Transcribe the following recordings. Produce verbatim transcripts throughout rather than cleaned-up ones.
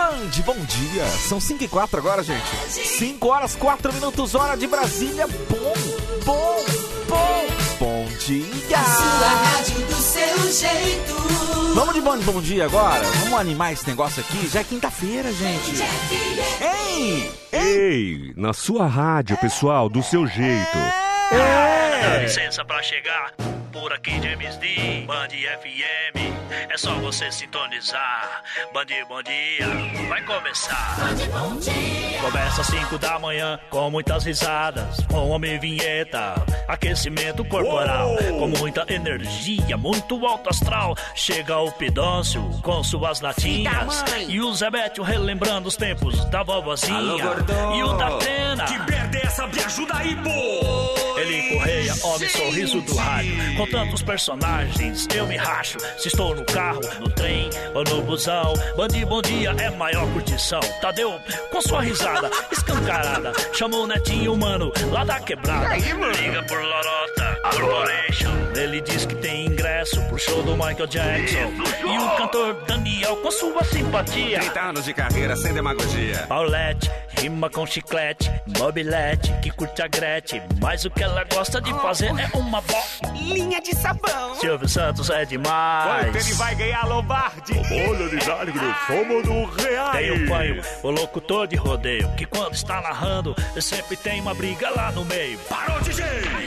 Band, bom dia. São cinco e quatro agora, gente. cinco horas, quatro minutos, hora de Brasília. Bom, bom, bom. Bom dia. Sua rádio do seu jeito. Vamos de Band, bom dia agora. Vamos animar esse negócio aqui. Já é quinta-feira, gente. Ei, ei, na sua rádio, pessoal, do seu jeito. É. Dá licença pra chegar. Por aqui, James D, Band F M. É só você sintonizar. Band, bom dia, vai começar. Band, bom dia. Começa às cinco da manhã, com muitas risadas, com homem vinheta, aquecimento corporal, oh. Com muita energia, muito alto astral. Chega o Pidôncio com suas latinhas, e o Zé Bétio relembrando os tempos da vovozinha. Alô, e o Datena. Que merda é essa? Me ajuda aí, pô! Ele Correia, homem sorriso do rádio. Com tantos personagens, eu me racho. Se estou no carro, no trem ou no busão, Band Bom Dia é maior curtição. Tadeu, com sua risada escancarada, chamou o netinho, mano, lá da quebrada. Aí, liga por Lorota Corporation. Ele diz que tem ingresso pro show do Michael Jackson. E o cantor Daniel, com sua simpatia. trinta anos de carreira sem demagogia. Paulette, rima com chiclete. Mobilete, que curte a Gretchen. Mas o que ela gosta de fazer é uma bolinha de sabão. Silvio Santos é demais. Quanto ele vai ganhar, Lombardi? Olha, ligado, somos do real. Tem o Panho, o locutor de rodeio, que quando está narrando, sempre tem uma briga lá no meio. Parou, D J!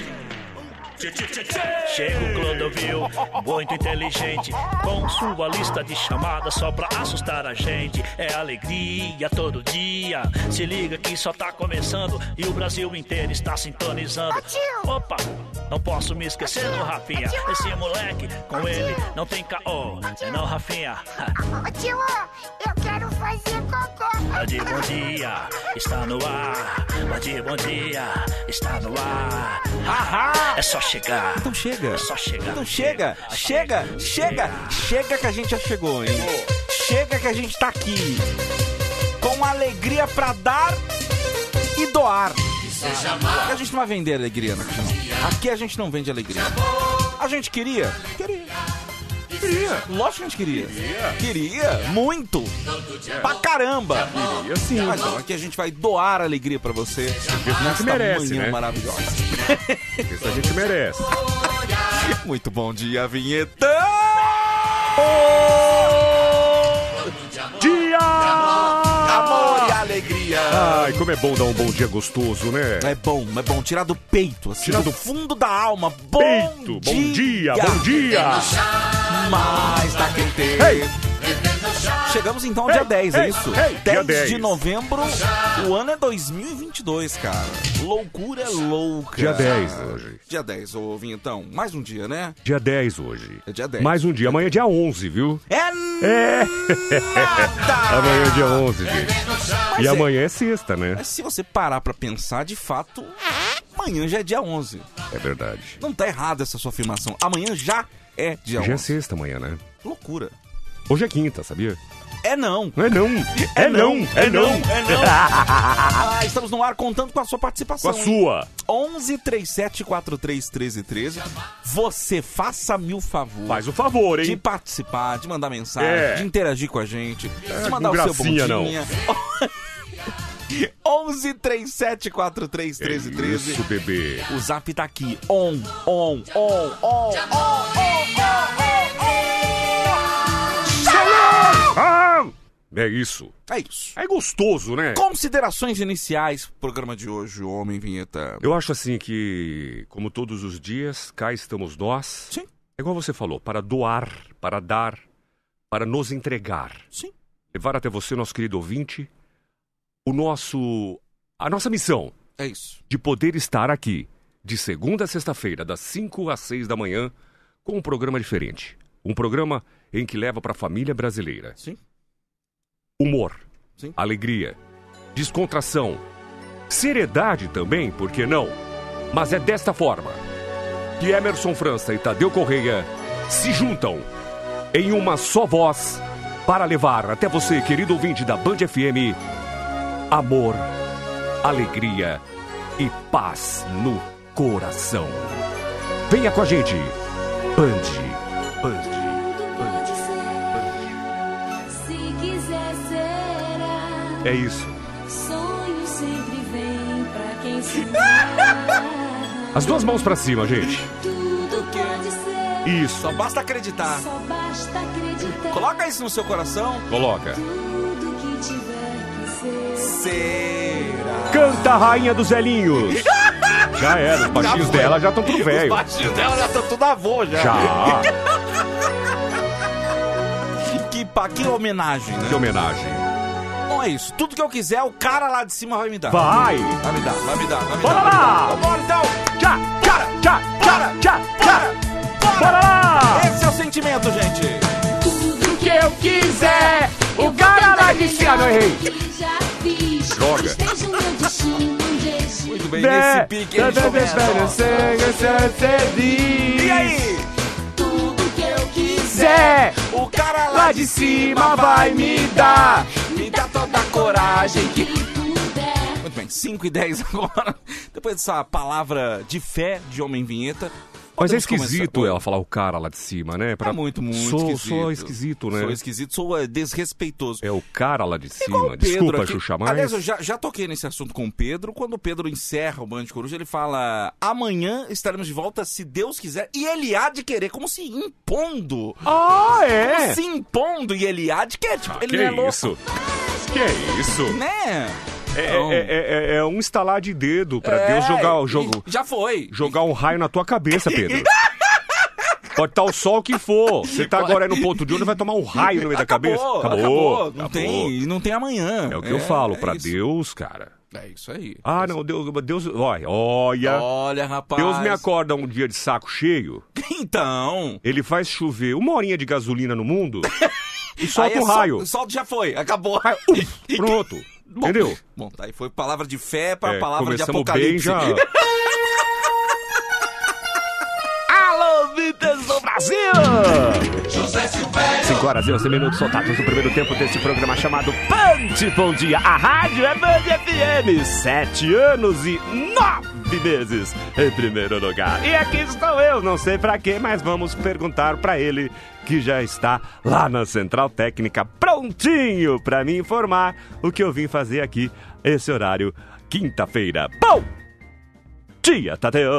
Chega o Clodovil, muito inteligente, com sua lista de chamadas só pra assustar a gente. É alegria todo dia. Se liga que só tá começando e o Brasil inteiro está sintonizando. Opa, não posso me esquecer do Rafinha. Esse moleque, com ele não tem caô. É não, Rafinha. Ô tio, eu quero fazer cocô. Band Bom Dia está no ar. Band Bom Dia está no ar. Ahá. É só chegar. Então chega. É só chegar. Então chega, chega, chega, chega que a gente já chegou, hein? Chega que a gente tá aqui. Com alegria pra dar e doar. Porque a gente não vai vender alegria aqui, não. Aqui a gente não vende alegria. A gente queria? Queria. Queria. Lógico que a gente queria. Queria. Queria. Muito. Pra caramba. Queria sim. Mas não, aqui a gente vai doar alegria pra você. Porque a gente merece, manhã né? maravilhosa. Isso a gente merece. Muito bom dia, vinheta. Dia! Amor e alegria. Ai, como é bom dar um bom dia gostoso, né? É bom, é bom. Tirar do peito, assim, Tirar do fundo da alma. Bom peito. dia. Bom dia, bom dia. Mais daquele tempo. Hey. Chegamos então ao hey, dia dez, hey, é isso? hey, dez, dez de novembro, o ano é dois mil e vinte e dois, cara. Loucura louca. Dia dez hoje. Dia dez, ô Vinhetão. Mais um dia, né? Dia dez hoje. É dia dez. Mais um dia. Amanhã é dia onze, viu? É É. nada! Amanhã é dia onze, gente. Mas e é. amanhã é sexta, né? Mas se você parar pra pensar, de fato, amanhã já é dia onze. É verdade. Não tá errada essa sua afirmação. Amanhã já é dia Já é onze. sexta amanhã, né? Loucura. Hoje é quinta, sabia? É não. Não é não. É não. É não. É não. Ah, estamos no ar contando com a sua participação. Com a sua. onze, trinta e sete, quarenta e três, treze, treze. Você faça-me o favor. Faz o favor, De hein? participar, de mandar mensagem, É. de interagir com a gente, É, de mandar com o seu bom gracinha, dia. onze, trinta e sete, quarenta e três, treze, treze. Isso, bebê. O zap tá aqui. On, on, on, on, on, on, Ah! É isso. É isso. É gostoso, né? Considerações iniciais pro programa de hoje, Homem Vinheta. Eu acho assim que, como todos os dias, cá estamos nós. Sim. É igual você falou, para doar, para dar, para nos entregar. Sim. Levar até você, nosso querido ouvinte, o nosso, a nossa missão. É isso. De poder estar aqui, de segunda a sexta-feira, das cinco às seis da manhã, com um programa diferente. Um programa em que leva para a família brasileira. Sim. Humor, Sim. alegria, descontração, seriedade também, por que não? Mas é desta forma que Emerson França e Tadeu Correia se juntam em uma só voz para levar até você, querido ouvinte da Band F M, amor, alegria e paz no coração. Venha com a gente, Band, Band. É isso. Sonho sempre vem pra quem se As duas mãos pra cima, gente. Tudo pode ser. Isso. Só basta acreditar. Só basta acreditar. Coloca isso no seu coração. Coloca. Tudo que tiver que ser. Será? Canta a rainha dos velhinhos. Já era, os baixinhos Já foi. dela já estão tudo Os velho. baixinhos dela já estão tudo avô, já. Já. Que, pa- que homenagem, né? Que homenagem. Bom, é isso. Tudo que eu quiser, o cara lá de cima vai me dar. Vai. Vai me dar, vai me dar, vai me Bora dar. lá. Bora então. Tchá, tchá, tchá, tchá, tchá, tchá. Bora lá. Esse é o sentimento, gente. Tudo que eu quiser, o cara lá de cima, não errei. já fiz. Joga. Esteja o meu destino, um beijo. Muito bem, nesse pique a gente começa. E aí? Tudo que eu quiser, o cara lá de cima vai me dar. Me dá toda a coragem que... puder. Muito bem, cinco e dez agora. Depois dessa palavra de fé de Homem Vinheta. Mas é podemos esquisito começar. ela falar o cara lá de cima, né? Pra... É muito, muito sou, esquisito. Sou esquisito, né? Sou esquisito, sou é, desrespeitoso. É o cara lá de Igual cima. o Pedro Desculpa, aqui. Xuxa, mas... Aliás, eu já, já toquei nesse assunto com o Pedro. Quando o Pedro encerra o Band Coruja, ele fala: amanhã estaremos de volta, se Deus quiser. E ele há de querer, como se impondo. Ah, é? Como se impondo e ele há de querer. Tipo, Ah, ele que não é louco. isso? Que isso? Né? É, Então, é, é, é um instalar de dedo pra é, Deus jogar, o e jogo, Já foi. jogar um raio na tua cabeça, Pedro. Pode estar o sol que for. Você tá agora aí no ponto de onde vai tomar um raio no meio da Acabou, cabeça. acabou. Não, acabou. Tem, não tem amanhã. É o que eu falo, pra isso. Deus, cara. É isso aí. Ah, não, Deus, Deus, olha, olha. Olha, rapaz. Deus me acorda um dia de saco cheio, Então. ele faz chover uma horinha de gasolina no mundo e Aí solta é um raio. Sol, solta já foi, acabou. Vai, uf, pronto. Bom, Entendeu? Bom, tá aí foi palavra de fé para É, palavra de começamos apocalipse. bem já. Alô, Vitas do Brasil! cinco horas e onze minutos soltados no primeiro tempo deste programa chamado Band Bom Dia. A rádio é Band F M. Sete anos e nove meses em primeiro lugar. E aqui estou eu, não sei pra quê, mas vamos perguntar pra ele que já está lá na Central Técnica prontinho pra me informar o que eu vim fazer aqui esse horário, quinta-feira. Bom dia, Tadeu!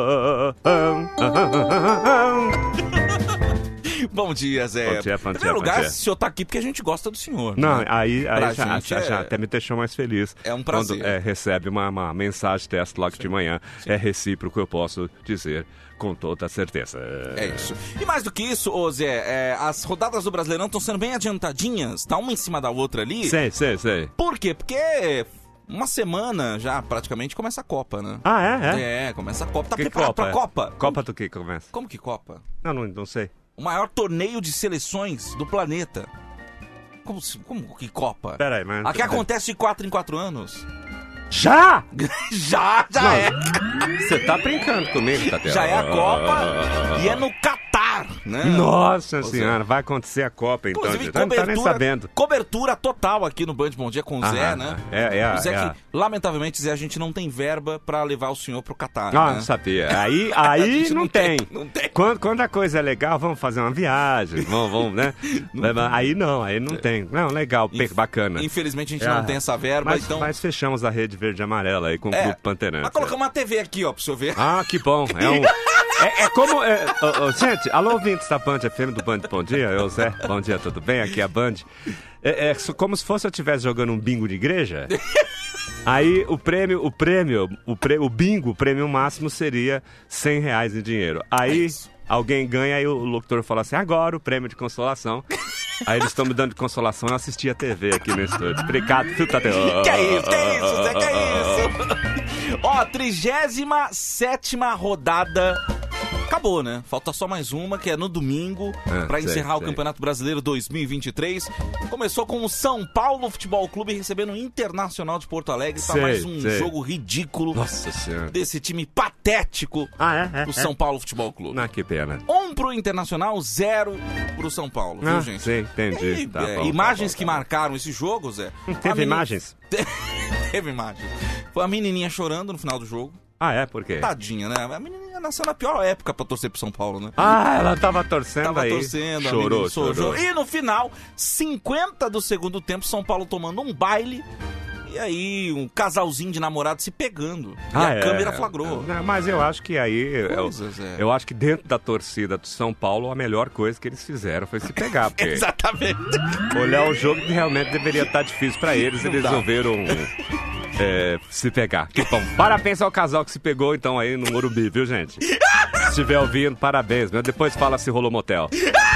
Bom dia, Zé. Bom dia, bom Em dia, primeiro bom lugar, dia. o senhor tá aqui porque a gente gosta do senhor. Não, né? aí, Pra aí já, gente já, é- já até me deixou mais feliz. É um prazer. Quando é, recebe uma, uma mensagem teste logo de manhã. É recíproco, eu posso dizer com toda certeza. É isso. E mais do que isso, ô Zé, é, as rodadas do Brasileirão estão sendo bem adiantadinhas, tá uma em cima da outra ali. Sei, sei, sei. Por quê? Porque uma semana já praticamente começa a Copa, né? Ah, é? É? É, começa a Copa. Tá Que preparado Copa? pra Copa? Copa do que começa? Como que Copa? Não, não, não sei. O maior torneio de seleções do planeta. Como, se- como que Copa? Pera aí, mas... Aqui acontece de quatro em quatro anos. Já? Já, já Não, é. Você tá brincando comigo, Tadeu? Já é a Copa e é no Catar, né? Nossa Ou senhora, vai acontecer a Copa então. Inclusive, Não tá nem cobertura, sabendo. cobertura total aqui no Band Bom Dia com o Zé, Aham, né? é, é a- o Zé é a- que, lamentavelmente, Zé, a gente não tem verba pra levar o senhor pro Catar, Ah, né? não sabia. Aí, A aí gente não, não tem. tem, não tem. Quando, quando a coisa é legal, vamos fazer uma viagem. Vamos, vamos né? Aí não, aí não tem. Não, legal, pe- Inf- bacana. Infelizmente a gente Ah, não tem essa verba, Mas, então... mas fechamos a rede verde e amarela aí com o É, Clube Panteirante. Mas colocamos uma T V aqui, ó, pro senhor ver. Ah, que bom. É um. É, é como. É, ô, ô, gente, alô, ouvintes da Band F M do Band Bom Dia, eu, Zé. Bom dia, tudo bem? Aqui é a Band. É, é so- como se fosse eu estivesse jogando um bingo de igreja. Aí o prêmio, o prêmio, o, prê, o bingo, o prêmio máximo seria cem reais em dinheiro. Aí. É isso. Alguém ganha, aí o locutor fala assim, agora o prêmio de consolação. Aí eles estão me dando de consolação, eu assisti a T V aqui no estúdio. Obrigado, viu, Tadeu? Que é isso, que é isso, Zé, que é isso? Ó, trigésima sétima rodada. Acabou, né? Falta só mais uma, que é no domingo, Ah, pra sei, encerrar o sei. Campeonato Brasileiro dois mil e vinte e três. Começou com o São Paulo Futebol Clube recebendo o Internacional de Porto Alegre pra Sei, mais um sei. jogo ridículo Nossa senhora. desse time patético Ah, é? é do é. São Paulo Futebol Clube. Ah, que pena. Um pro Internacional, zero pro São Paulo, viu, Ah, gente? sim, entendi. E, Tá é, bom, tá imagens bom, que tá bom. marcaram esse jogo, Zé. Teve A menina- imagens? Teve imagens. Foi a menininha chorando no final do jogo. Ah, é? Por quê? Tadinha, né? A menininha nasceu na pior época pra torcer pro São Paulo, né? Ah, ela tava torcendo Tava aí. torcendo, a Chorou, menina chorou. chorou. E no final, cinquenta do segundo tempo, São Paulo tomando um baile. E aí, um casalzinho de namorado se pegando. Ah, e a é. câmera flagrou. Não, mas eu acho que aí... Eu, Coisas, é. eu acho que dentro da torcida do São Paulo, a melhor coisa que eles fizeram foi se pegar. Porque Exatamente. olhar o jogo realmente deveria estar difícil pra eles. Eles resolveram é, se pegar. Que bom. Parabéns ao casal que se pegou, então, aí no Morumbi, viu, gente? Se estiver ouvindo, parabéns. Mas depois fala se rolou motel.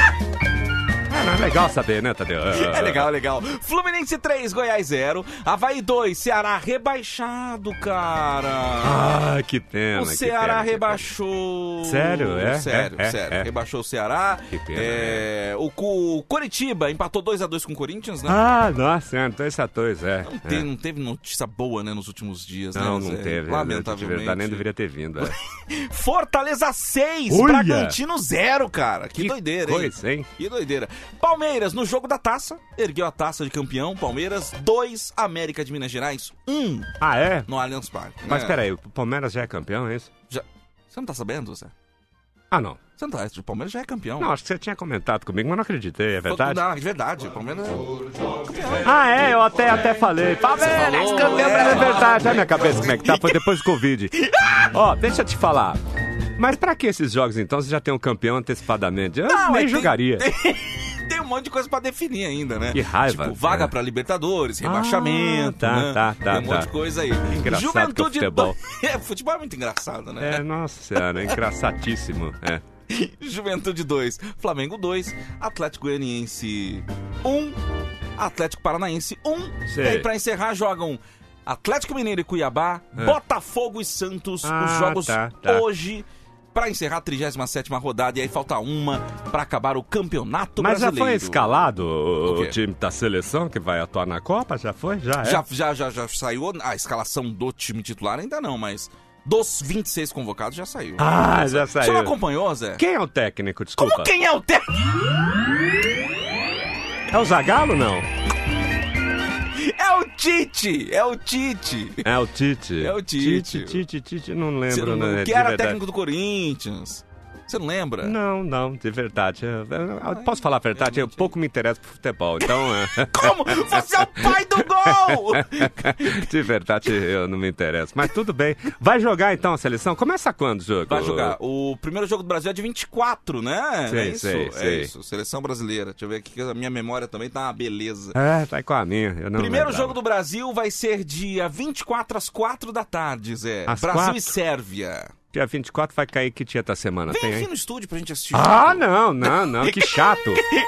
É legal saber, né, Tadeu? É legal, legal. Fluminense três, Goiás zero. Avaí dois, Ceará rebaixado, cara. Ah, que pena. O que Ceará pena, rebaixou. Sério, é? Sério, é, sério. É, é. Rebaixou o Ceará. Que pena. É... O, o Coritiba empatou dois a dois com o Corinthians, né? Ah, nossa, é, dois a dois, é. Não, teve, é. não teve notícia boa, né, nos últimos dias, Não, né? não Zé? teve. Lamentavelmente. De verdade, nem deveria ter vindo. É. Fortaleza seis, Olha! Bragantino zero, cara. Que, Que doideira, coisa, hein? hein? Que doideira. Palmeiras, no jogo da taça, ergueu a taça de campeão. Palmeiras dois, América de Minas Gerais um Ah, é? no Allianz Parque. Mas né? peraí, o Palmeiras já é campeão, é isso? Já... Você não tá sabendo, Zé? Ah, não. Você não tá... O Palmeiras já é campeão. Não, acho que você tinha comentado comigo, mas não acreditei, é verdade? Não, é verdade. O Palmeiras é... Ah, é, eu até, até falei. Palmeiras, falou, campeão, é. é verdade. Olha minha cabeça como é que tá, foi depois do Covid. Ó, deixa eu te falar. Mas pra que esses jogos, então, se já tem um campeão antecipadamente? Eu Não, nem é, tem- jogaria. Tem... Tem um monte de coisa pra definir ainda, né? Que raiva. Tipo, vaga É. pra Libertadores, rebaixamento, Ah, tá, né? tá, tá, Tem um monte tá. de coisa aí. Engraçado Juventude que é futebol. do- É, futebol é muito engraçado, né? É, nossa senhora, é engraçadíssimo. É. Juventude dois, Flamengo dois, Atlético Goianiense um, Atlético Paranaense um. Sei. E aí, pra encerrar, jogam Atlético Mineiro e Cuiabá, É. Botafogo e Santos. Ah, Os jogos tá, tá. hoje, pra encerrar a trigésima sétima rodada. E aí falta uma pra acabar o Campeonato Mas já Brasileiro. foi escalado o, O quê? o time da seleção que vai atuar na Copa? Já foi? Já é? Já, já, já, já saiu a escalação do time titular, ainda não, mas dos vinte e seis convocados já saiu. Ah, já Você não saiu. acompanhou, Zé? Quem é o técnico, desculpa? Como quem é o técnico? É o Zagallo, não? É o Tite! É o Tite! É o Tite. É o Tite. Tite, Tite, Tite, não Você lembro, não- né? que de era verdade. técnico do Corinthians. Você não lembra? Não, não, de verdade. Eu- eu- eu posso falar a verdade? Eu pouco me interesso por futebol, então... é. Como? Você é o pai do gol! De verdade, eu não me interesso. Mas tudo bem. Vai jogar, então, a seleção? Começa quando o jogo? Vai jogar. O primeiro jogo do Brasil é de vinte e quatro, né? Sei, é isso? sei, é sei. isso. Seleção brasileira. Deixa eu ver aqui que a minha memória também tá uma beleza. É, tá com a minha. Eu não Primeiro lembrava. jogo do Brasil vai ser dia vinte e quatro às quatro da tarde, Zé. Às Brasil quatro? e Sérvia. Dia vinte e quatro vai cair que dia da semana? Vem Tem aqui aí? no estúdio pra gente assistir. Ah, junto. não, não, não, que chato.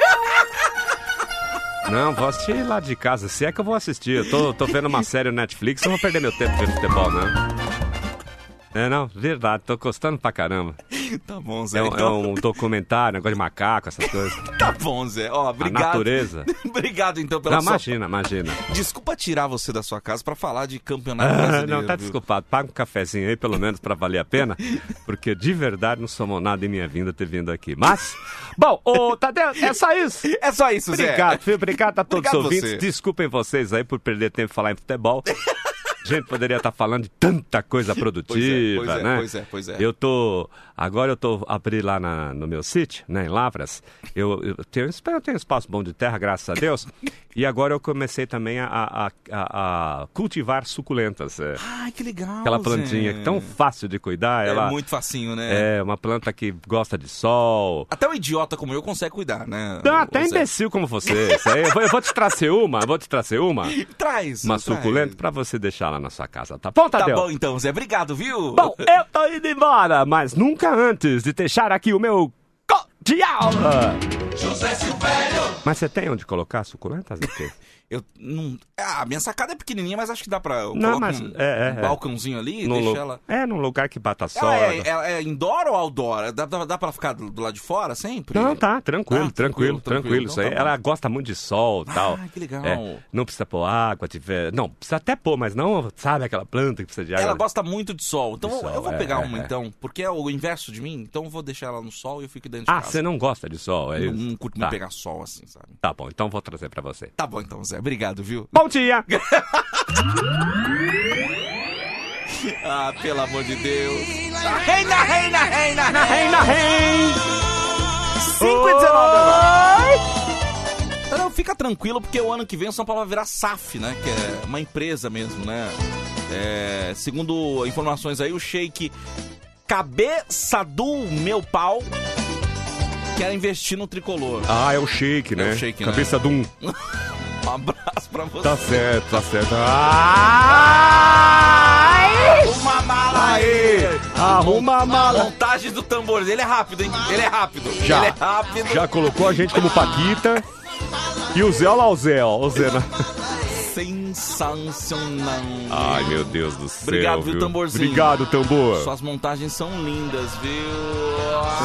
Não, vou assistir lá de casa. Se é que eu vou assistir. Eu tô, tô vendo uma série no Netflix, eu não vou perder meu tempo vendo futebol, não. É, não, verdade, tô gostando pra caramba. Tá bom, Zé. É, um- então... é um documentário, negócio de macaco, essas coisas. Tá bom, Zé. Ó, obrigado. A natureza. Obrigado, então, pela Não, sua... imagina, imagina. Desculpa tirar você da sua casa pra falar de campeonato Ah, brasileiro. não, tá viu? desculpado. Paga um cafezinho aí, pelo menos, pra valer a pena. Porque de verdade não somou nada em minha vinda ter vindo aqui. Mas, bom, ô Tadeu, é só isso. É só isso, Zé. Obrigado, filho. Obrigado a todos Obrigado os ouvintes. você. Desculpem vocês aí por perder tempo em falar em futebol. A gente poderia estar falando de tanta coisa produtiva, Pois é, pois é, né? pois é, pois é. Eu tô... Agora eu tô... Abri lá na- no meu sítio, né, em Lavras. Eu, eu, tenho, eu tenho espaço bom de terra, graças a Deus. E agora eu comecei também a, a, a- a cultivar suculentas. É. Ai, que legal, Aquela plantinha Zé. tão fácil de cuidar. É ela muito facinho, né? é uma planta que gosta de sol. Até um idiota como eu consegue cuidar, né? Não, ô- até ô Zé? imbecil como você. Isso aí, eu, vou, eu vou te trazer uma, eu vou te trazer uma. Traz. Uma traz. suculenta pra você deixar lá na sua casa, tá bom, Tá Tadeu? bom então, Zé. Obrigado, viu? Bom, eu tô indo embora, mas nunca antes de deixar aqui o meu cordial. José Silvério. Mas você tem onde colocar suculentas? Aqui? Eu não... Ah, a minha sacada é pequenininha, mas acho que dá pra... Eu Não, coloco mas- um, é, é, um é. balcãozinho ali e Num deixa lu- ela... É, num lugar que bata sol. Ela é, ela é indoor ou outdoor? Dá, dá, dá pra ficar do, do lado de fora sempre? Não, tá, tranquilo, Ah, tranquilo, tranquilo, tranquilo. tranquilo. Isso aí, Então tá bom. ela gosta muito de sol e tal. Ah, que legal. É, não precisa pôr água, tiver... Não, precisa até pôr, mas não, sabe aquela planta que precisa de água? Ela gosta muito de sol. Então De eu- sol, eu vou é, pegar é, uma, é. então. Porque é o inverso de mim. Então eu vou deixar ela no sol e eu fico dentro de Ah, casa. você não gosta de sol, é Não, isso? não curto tá. muito pegar sol assim, sabe? Tá bom, então vou trazer pra você. Tá bom então, Zé. Obrigado, viu? Bom dia! Ah, pelo amor de Deus. A reina, reina, reina, reina. Reina, reina! cinco e dezenove agora. Não, fica tranquilo, porque o ano que vem o São Paulo vai virar S A F, né? Que é uma empresa mesmo, né? É, segundo informações aí, o Sheik Cabeça do Meu Pau quer investir no tricolor. Ah, é o Sheik, né? É o Sheik, né? Cabeça de um. Um abraço pra você. Tá certo, tá certo. Ai! Uma mala aí! Arruma a mala. Montagem do tambor. Ele é rápido, hein? Ele é rápido. Já. Ele é rápido. Já colocou a gente como Paquita. E o Zé, olha lá o Zé, ó. O Zé na... Sensacional. Ai, meu Deus do céu. Obrigado, viu, viu, tamborzinho? Obrigado, tambor. Suas montagens são lindas, viu?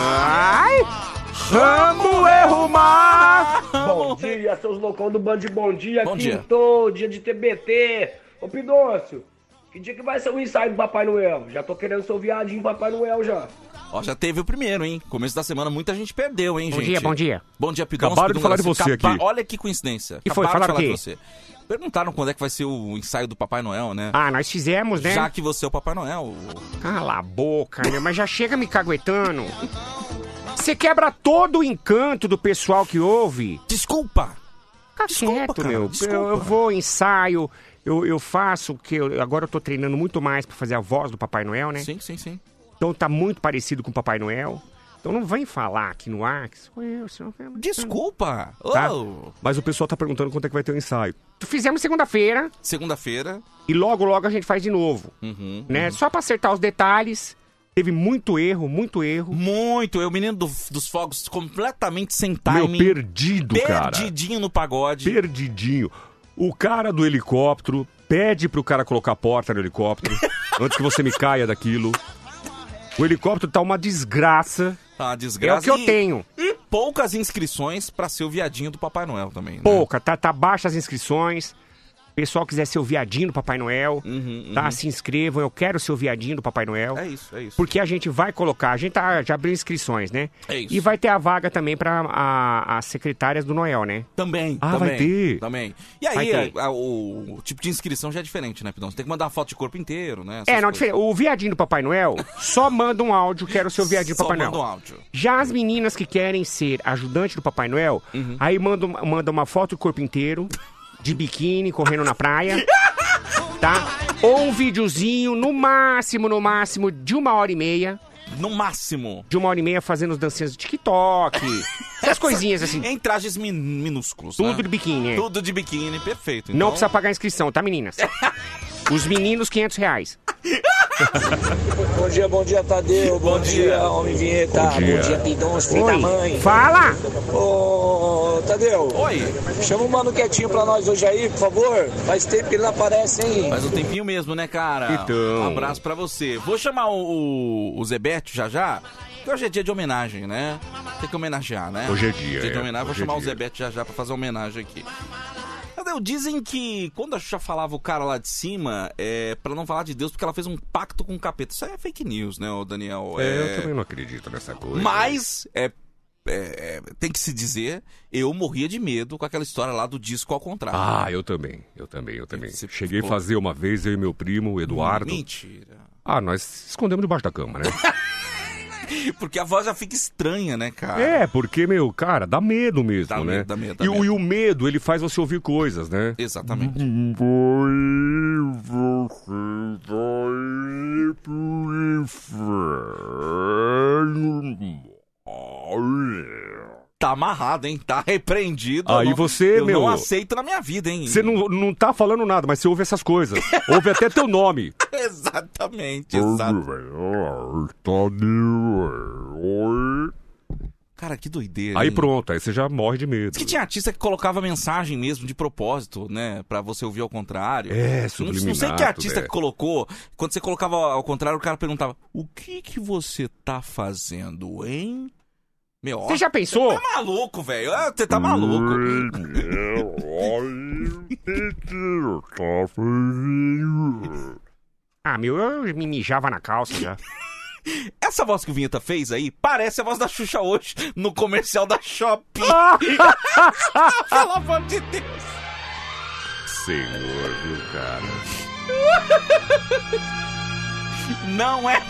Ai! Vamos arrumar! Bom dia, seus loucão do Band Bom Dia. Bom dia. Quintou, dia de T B T. Ô, Pidôncio, que dia que vai ser o ensaio do Papai Noel? Já tô querendo ser o viadinho Papai Noel já. Ó, já teve o primeiro, hein? Começo da semana muita gente perdeu, hein, Bom gente? dia, bom dia. Bom dia, Pidoncio. Acabaram de falar de você aqui. Olha que coincidência. E foi, Acabaram falaram de falar o de quê? você. Perguntaram quando é que vai ser o ensaio do Papai Noel, né? Ah, nós fizemos, né? Já que você é o Papai Noel. Cala a boca, meu, mas já chega me caguetando. Você quebra todo o encanto do pessoal que ouve. Desculpa. Fica Desculpa, quieto, cara, meu. desculpa. Eu, eu vou, ensaio, eu, eu faço, que eu, agora eu tô treinando muito mais pra fazer a voz do Papai Noel, né? Sim, sim, sim. Então tá muito parecido com o Papai Noel. Então não vem falar aqui no ar que sou eu, senão... Desculpa. Tá? Oh. Mas o pessoal tá perguntando quando é que vai ter o ensaio. Fizemos segunda-feira Segunda-feira. e logo, logo a gente faz de novo, Uhum, né? uhum. Só pra acertar os detalhes. Teve muito erro, muito erro. Muito. Eu, o menino do- dos fogos, completamente sem Meu, timing. perdido, cara. Perdidinho no pagode. Perdidinho. O cara do helicóptero pede pro cara colocar a porta no helicóptero antes que você me caia daquilo. O helicóptero tá uma desgraça. Tá uma É desgraça. o que eu E- tenho. E poucas inscrições pra ser o viadinho do Papai Noel também, né? Pouca, tá, tá baixa as inscrições. O pessoal quiser ser o viadinho do Papai Noel, Uhum, tá? uhum. Se inscrevam, eu quero ser o viadinho do Papai Noel. É isso, é isso. Porque a gente vai colocar, a gente tá, já abriu inscrições, né? É isso. E vai ter a vaga também pra a- as secretárias do Noel, né? Também, Ah, também. vai ter. Também. E Vai aí, ter. a- a- o, o tipo de inscrição já é diferente, né, Pidão? Você tem que mandar foto de corpo inteiro, né? Essas É, não, coisas. diferente. O viadinho do Papai Noel só manda um áudio, quero ser o viadinho do Só Papai manda Noel. um áudio. Já as meninas que querem ser ajudante do Papai Noel, Uhum. aí manda, uma- manda uma foto do corpo inteiro, de biquíni, correndo na praia, tá? Ou um videozinho, no máximo, no máximo, de uma hora e meia. No máximo. De uma hora e meia fazendo as dancinhas do TikTok, essas coisinhas assim. Em trajes min- minúsculos, Tudo né? de biquíni, é. Tudo de biquíni, perfeito. Não Então, precisa pagar inscrição, tá, meninas? Os meninos, quinhentos reais. Bom dia, bom dia, Tadeu. Bom, dia, homem vinheta. Bom dia. Bom dia, Pidôncio, filho da Oi, mãe. fala! Ô, Tadeu. Oi. Chama o mano quietinho pra nós hoje aí, por favor. Faz tempo que ele não aparece, hein? Faz um tempinho mesmo, né, cara? Então. Um abraço pra você. Vou chamar o, o, o Zebete já já, porque hoje é dia de homenagem, né? Tem que homenagear, né? Hoje é dia, Dia de é. homenagem, vou Hoje é chamar o dia. Zebete já já pra fazer homenagem aqui. Entendeu? Dizem que quando a Xuxa falava o cara lá de cima, é pra não falar de Deus, porque ela fez um pacto com o capeta. Isso aí é fake news, né, ô Daniel? É, eu também não acredito nessa coisa. Mas, é, é, tem que se dizer, eu morria de medo com aquela história lá do disco ao contrário. Ah, eu também, eu também, eu também. Você Cheguei a ficou- fazer uma vez, eu e meu primo, o Eduardo. Mentira. Ah, nós escondemos debaixo da cama, né? Porque a voz já fica estranha, né, cara? É, porque, meu, cara, dá medo mesmo, Dá né? medo, dá medo, dá e, o- medo. e o medo, ele faz você ouvir coisas, né? Exatamente. Tá amarrado, hein? Tá repreendido. Aí Eu não- você, eu meu- não aceito na minha vida, hein? Você não, não tá falando nada, mas você ouve essas coisas. Ouve até teu nome. Exatamente, exato. Cara, que doideira. Aí hein? pronto, aí você já morre de medo. Diz que tinha artista que colocava mensagem mesmo de propósito, né? Pra você ouvir ao contrário. É, Não, subliminar. não sei que artista é. que colocou. Quando você colocava ao contrário, o cara perguntava: o que que você tá fazendo, hein? Meu, ó, Você já pensou? tá maluco, velho. Ah, Você tá maluco. Ah, meu, eu me mijava na calça já. Essa voz que o Vinheta fez aí parece a voz da Xuxa hoje no comercial da Shopping. Pelo amor de Deus. Senhor, viu, cara? Não é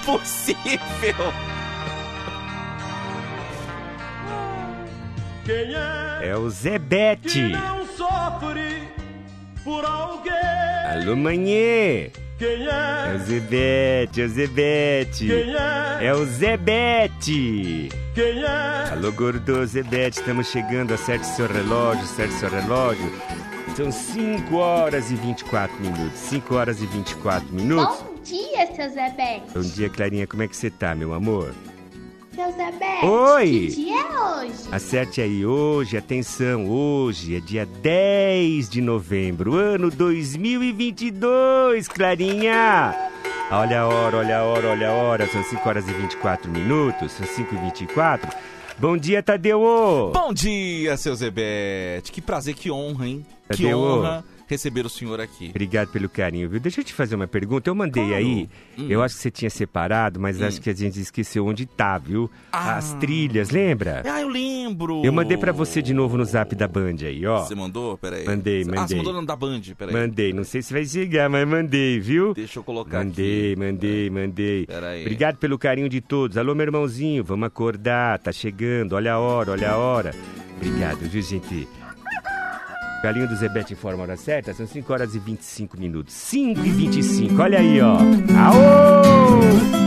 possível. Quem é É o Zebete. Não sofre por alguém. Alô, manhê. Quem é? É o Zebete, é o Zebete. Quem é? É o Zebete. Quem é? Alô, gordo Zebete, estamos chegando. Acerte seu relógio, acerte seu relógio. São cinco horas e vinte e quatro minutos. cinco horas e vinte e quatro minutos. Bom dia, seu Zebete. Bom dia, Clarinha. Como é que você tá, meu amor? Seu Zebete. Oi. Que dia é hoje? Acerte aí, hoje, atenção, hoje é dia dez de novembro, ano dois mil e vinte e dois, Clarinha! Olha a hora, olha a hora, olha a hora, são cinco horas e vinte e quatro minutos, são cinco e vinte e quatro. Bom dia, Tadeu! Bom dia, seu Zebete, que prazer, que honra, hein? Tadeu. Que honra receber o senhor aqui. Obrigado pelo carinho, viu? Deixa eu te fazer uma pergunta. Eu mandei claro. aí, hum. eu acho que você tinha separado, mas hum. acho que a gente esqueceu onde tá, viu? Ah. As trilhas, lembra? Ah, eu lembro. Eu mandei pra você de novo no zap da Band aí, ó. Você mandou? Peraí. Mandei, mandei. Ah, você mandou no da Band, peraí. Mandei, não sei se vai chegar, mas mandei, viu? Deixa eu colocar mandei, aqui. Mandei, mandei, mandei. Peraí. Obrigado pelo carinho de todos. Alô, meu irmãozinho, vamos acordar, tá chegando, olha a hora, olha a hora. Obrigado, viu, gente? Galinho do Zebete informa a hora certa, são cinco horas e vinte e cinco minutos. cinco e vinte e cinco, olha aí, ó. Aô!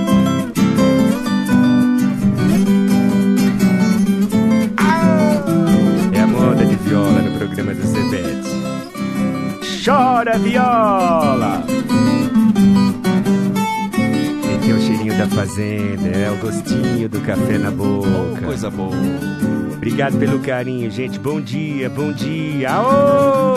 É a moda de viola no programa do Zebete. Chora, viola! Esse é o cheirinho da fazenda, é o gostinho do café na boca. Oh, coisa boa. Obrigado pelo carinho, gente. Bom dia, bom dia. Aô!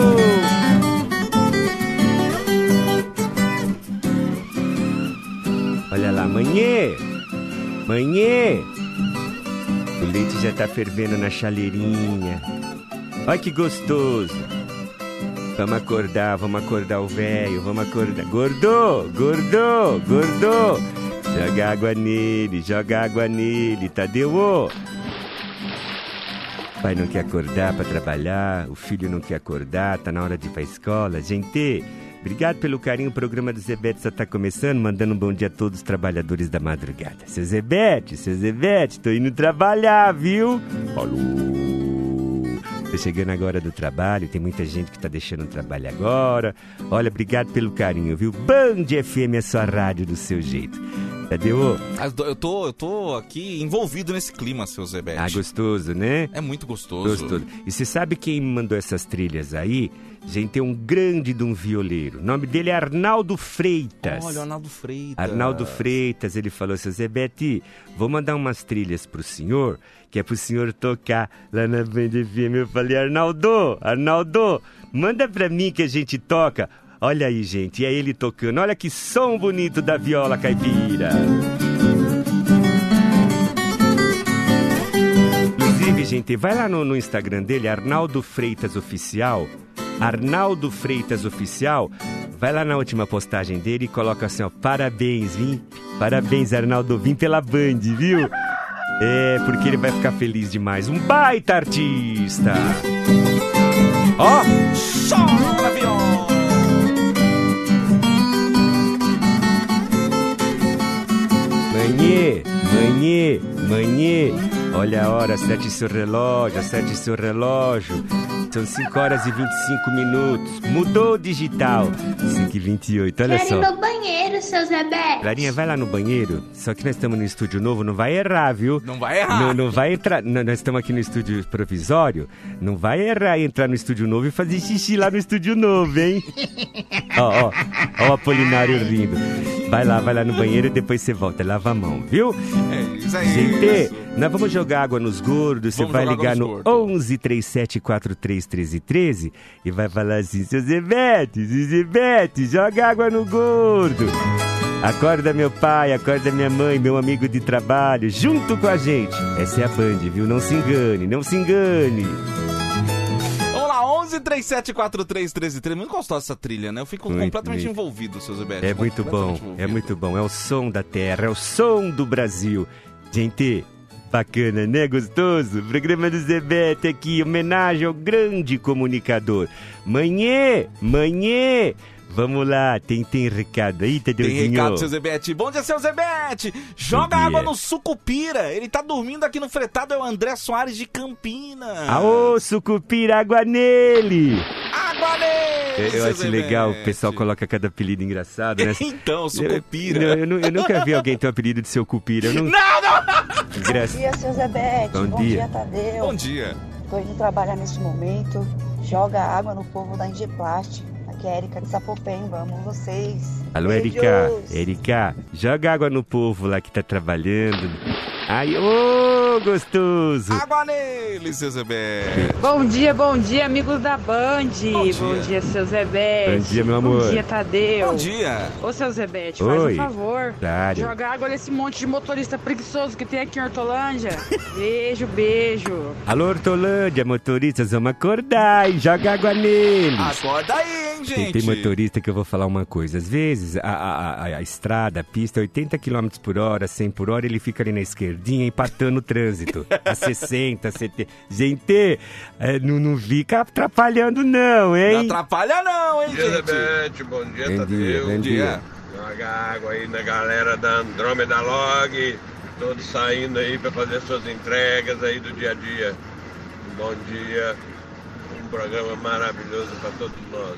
Olha lá, manhê. Manhê. O leite já tá fervendo na chaleirinha. Olha que gostoso. Vamos acordar, vamos acordar o velho, vamos acordar. Gordo, gordo, gordo. Joga água nele, joga água nele, Tadeu. O pai não quer acordar para trabalhar, o filho não quer acordar, tá na hora de ir pra escola. Gente, obrigado pelo carinho, o programa do Zebete só tá começando, mandando um bom dia a todos os trabalhadores da madrugada. Seu Zebete, seu Zebete, tô indo trabalhar, viu? Falou! Tô chegando agora do trabalho, tem muita gente que tá deixando o trabalho agora. Olha, obrigado pelo carinho, viu? Band F M é sua rádio do seu jeito. Tadeu? Eu tô, eu tô aqui envolvido nesse clima, seu Zebete. Ah, gostoso, né? É muito gostoso. Gostoso. E você sabe quem me mandou essas trilhas aí? Gente, é um grande de um violeiro. O nome dele é Arnaldo Freitas. Olha, Arnaldo Freitas. Arnaldo Freitas, ele falou assim, Zebete, vou mandar umas trilhas pro senhor, que é pro senhor tocar lá na Band F M. Eu falei, Arnaldo, Arnaldo, manda pra mim que a gente toca. Olha aí, gente, é ele tocando. Olha que som bonito da viola caipira. Inclusive, gente, vai lá no, no Instagram dele, Arnaldo Freitas Oficial. Arnaldo Freitas Oficial. Vai lá na última postagem dele e coloca assim, ó, parabéns, vim. Parabéns, Arnaldo, vim pela Band, viu? É, porque ele vai ficar feliz demais. Um baita artista. Ó, chora, viola. Manhê, manhê, manhê. Olha a hora, acerte seu relógio, acerte seu relógio. São cinco horas e vinte e cinco minutos. Mudou o digital. cinco e vinte e oito, olha Quero só. ir no banheiro, seu Zebete. Clarinha, vai lá no banheiro. Só que nós estamos no estúdio novo, não vai errar, viu? Não vai errar. Não, não vai entrar. Não, nós estamos aqui no estúdio provisório. Não vai errar entrar no estúdio novo e fazer xixi lá no estúdio novo, hein? Ó, ó, ó o Apolinário rindo. Vai lá, vai lá no banheiro e depois você volta. Lava a mão, viu? É isso aí. Gente, nós vamos jogar água nos gordos. Você Vamos vai jogar ligar água no nos gordos. onze, trinta e sete, quarenta e três, treze, treze e vai falar assim, seu Zebete, seu Zebete, joga água no gordo. Acorda meu pai, acorda minha mãe, meu amigo de trabalho, junto com a gente. Essa é a Band, viu? Não se engane, não se engane. Vamos lá, onze, trinta e sete, quarenta e três, treze, treze. Muito gostosa essa trilha, né? Eu fico Muito, completamente muito. envolvido, seu Zebete. É muito bom, Completamente é envolvido. muito bom. É o som da terra, é o som do Brasil. Gente, bacana, né? Gostoso? Programa do Zebete aqui, homenagem ao grande comunicador. Manhê, manhê, Vamos lá, tem, tem recado aí, Tadeuzinho? Tem recado, seu Zebete. Bom dia, seu Zebete. Joga água no Sucupira. Ele tá dormindo aqui no fretado, é o André Soares de Campinas. Aô, Sucupira, água nele! Água nele! Eu, eu acho legal, o pessoal coloca cada apelido engraçado, né? Então, Sucupira. Eu, eu, eu, eu nunca vi alguém ter um apelido de seu Cupira. Eu não, não! não. Gra... Bom dia, seu Zebete. Bom, Bom dia. dia, Tadeu. Bom dia. Tô indo trabalhar nesse momento. Joga água no povo da Ingeplast. Aqui é a Erika de Sapopemba, amo vocês. Alô, Beijos. Erika. Erika, joga água no povo lá que tá trabalhando. Ai, ô, gostoso. Água nele, seu Zebete. Bom dia, bom dia, amigos da Band. Bom dia, bom dia seu Zebete. Bom dia, meu amor. Bom dia, Tadeu. Bom dia. Ô, seu Zebete, Oi. faz um favor. Claro. Joga água nesse monte de motorista preguiçoso que tem aqui em Hortolândia. Beijo, beijo. Alô, Hortolândia, motoristas, vamos acordar e joga água neles. Acorda aí, hein, gente. Tem, tem motorista que eu vou falar uma coisa. Às vezes, a, a, a, a estrada, a pista, oitenta quilômetros por hora, cem por hora, ele fica ali na esquerdinha empatando o trânsito. A sessenta, setenta. Gente, é, não, não fica atrapalhando não, hein? Não atrapalha não, hein, Bom dia, gente. Zebete. Bom dia, Bom Tadeu. dia, bom dia. Joga água aí na galera da Andrômeda Log. Todos saindo aí para fazer suas entregas aí do dia a dia. Bom dia. Um programa maravilhoso para todos nós.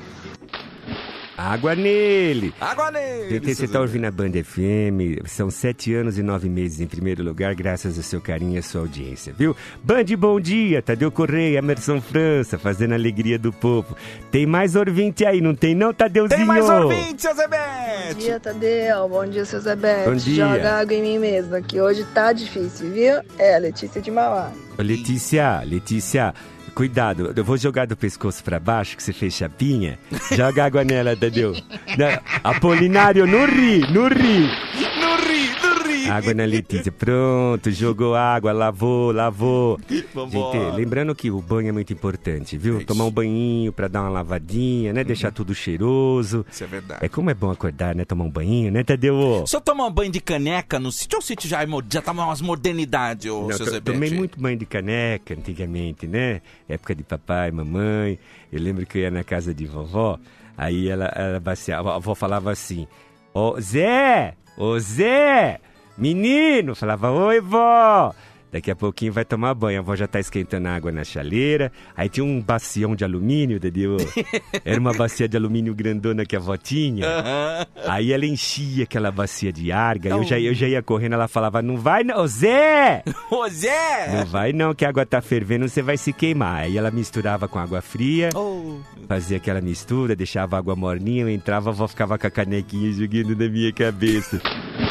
Água nele! Água nele! Você está ouvindo a Band F M, são sete anos e nove meses em primeiro lugar, graças ao seu carinho e à sua audiência, viu? Band, bom dia! Tadeu Correia, Emerson França, fazendo a alegria do povo. Tem mais ouvinte aí, não tem não, Tadeuzinho? Tem mais ouvinte, seu Zebete! Bom dia, Tadeu. Bom dia, seu Zebete. Bom dia. Joga água em mim mesma, que hoje tá difícil, viu? É, Letícia de Mauá. Ô, Letícia, Letícia... Cuidado, eu vou jogar do pescoço pra baixo, que você fez chapinha. Joga água nela, Tadeu. Apolinário, não ri, não ri. Não ri, não ri. Água na Letícia. Pronto, jogou água, lavou, lavou. Vambora. Gente, lembrando que o banho é muito importante, viu? É Tomar um banhinho pra dar uma lavadinha, né? Uhum. Deixar tudo cheiroso. Isso é verdade. É como é bom acordar, né? Tomar um banho, né, Tadeu? Só tomar um banho de caneca no sítio, ou o sítio já, é, já tá umas modernidades, ô, Não, seu to- Zebete? Tomei muito banho de caneca antigamente, né? Época de papai, mamãe. Eu lembro que eu ia na casa de vovó, aí ela, ela baciava, a avó falava assim: Ô Zé! Ô Zé! Menino! Falava: Oi, vó! Daqui a pouquinho vai tomar banho, a avó já tá esquentando a água na chaleira. Aí tinha um bacião de alumínio, Dedeu. Era uma bacia de alumínio grandona que a avó tinha. Aí ela enchia aquela bacia de arga, eu já, eu já ia correndo, ela falava: Não vai não, ô Zé! Ô Zé! Não vai não, que a água tá fervendo, você vai se queimar. Aí ela misturava com água fria, Oh. fazia aquela mistura, deixava a água morninha, eu entrava, a avó ficava com a canequinha jogando na minha cabeça.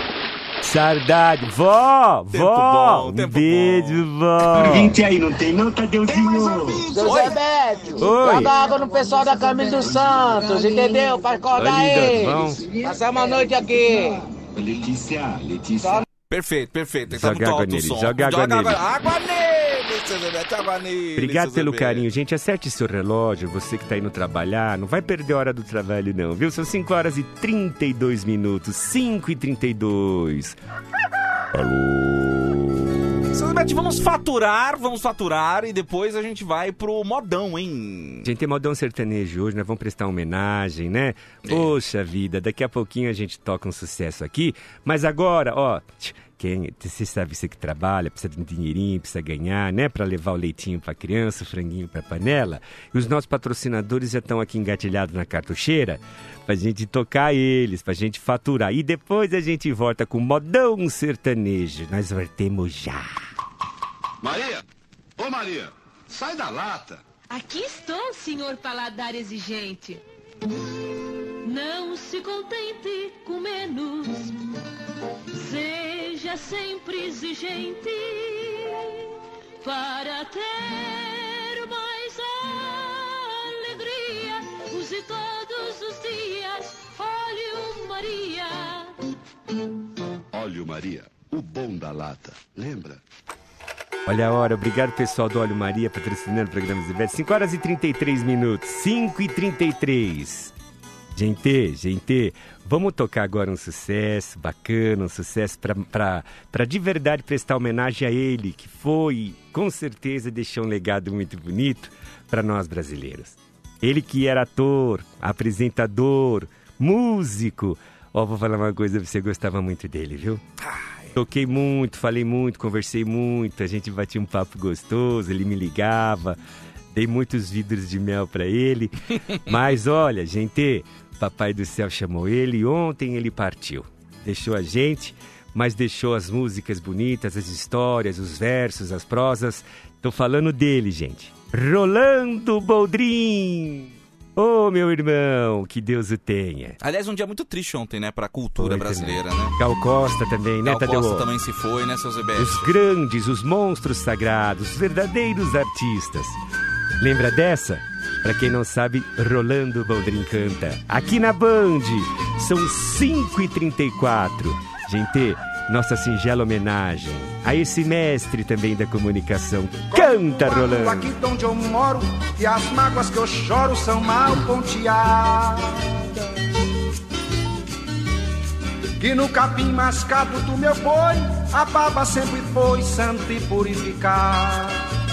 Saudade, vó, Tempo vó, bom, um tempo beijo, vó. Vinte aí, não tem não, Tadeuzinho? Seu Zebete, Oi. joga água no pessoal da Camisa dos Santos, entendeu? Pra acordar Oi, eles. Lindão, Passar uma noite aqui. Letícia, Letícia. Perfeito, perfeito. Tá Joga muito água alto o nele, som. joga água nele. Água, água nele, seu Zebete, água nele. Obrigado seu pelo Zebete. carinho, gente. Acerte seu relógio, você que tá indo trabalhar, não vai perder a hora do trabalho não, viu? São cinco horas e trinta e dois minutos, cinco e trinta e dois. Alô? Seu Zebete, vamos faturar, vamos faturar e depois a gente vai pro modão, hein? Gente, tem modão sertanejo hoje, nós vamos prestar uma homenagem, né? Poxa vida, daqui a pouquinho a gente toca um sucesso aqui, mas agora, ó, quem, você sabe, você que trabalha, precisa de um dinheirinho, precisa ganhar, né? Pra levar o leitinho pra criança, o franguinho pra panela. E os nossos patrocinadores já estão aqui engatilhados na cartucheira pra gente tocar eles, pra gente faturar. E depois a gente volta com modão sertanejo. Nós voltemos já. Maria! Ô Maria, sai da lata! Aqui estou, senhor paladar exigente. Não se contente com menos. Seja sempre exigente para ter mais alegria. Use todos os dias óleo Maria. Óleo Maria, o bom da lata, lembra? Olha a hora, obrigado pessoal do Óleo Maria, patrocinando o programa Zebete. cinco horas e trinta e três minutos, cinco e trinta e três. Gente, gente, vamos tocar agora um sucesso bacana, um sucesso para de verdade prestar homenagem a ele, que foi, com certeza, deixou um legado muito bonito para nós brasileiros. Ele que era ator, apresentador, músico. Ó, vou falar uma coisa, você gostava muito dele, viu? Toquei muito, falei muito, conversei muito, a gente batia um papo gostoso, ele me ligava, dei muitos vidros de mel pra ele. Mas olha, gente, Papai do Céu chamou ele e ontem ele partiu. Deixou a gente, mas deixou as músicas bonitas, as histórias, os versos, as prosas. Tô falando dele, gente. Rolando Boldrin! Ô, oh, meu irmão, que Deus o tenha. Aliás, um dia muito triste ontem, né, pra cultura Foi, brasileira, também. né? Gal Costa também, né, Gal Tadeu? Costa também se foi, né, seu Zebete? Os grandes, os monstros sagrados, os verdadeiros artistas. Lembra dessa? Pra quem não sabe, Rolando Boldrin canta. Aqui na Band, são cinco e trinta e quatro. Gente, nossa singela homenagem a esse mestre também da comunicação. Canta, Rolando! Aqui de onde eu moro, e as mágoas que eu choro são mal ponteadas. Que no capim mascado do meu boi, a baba sempre foi santa e purificada.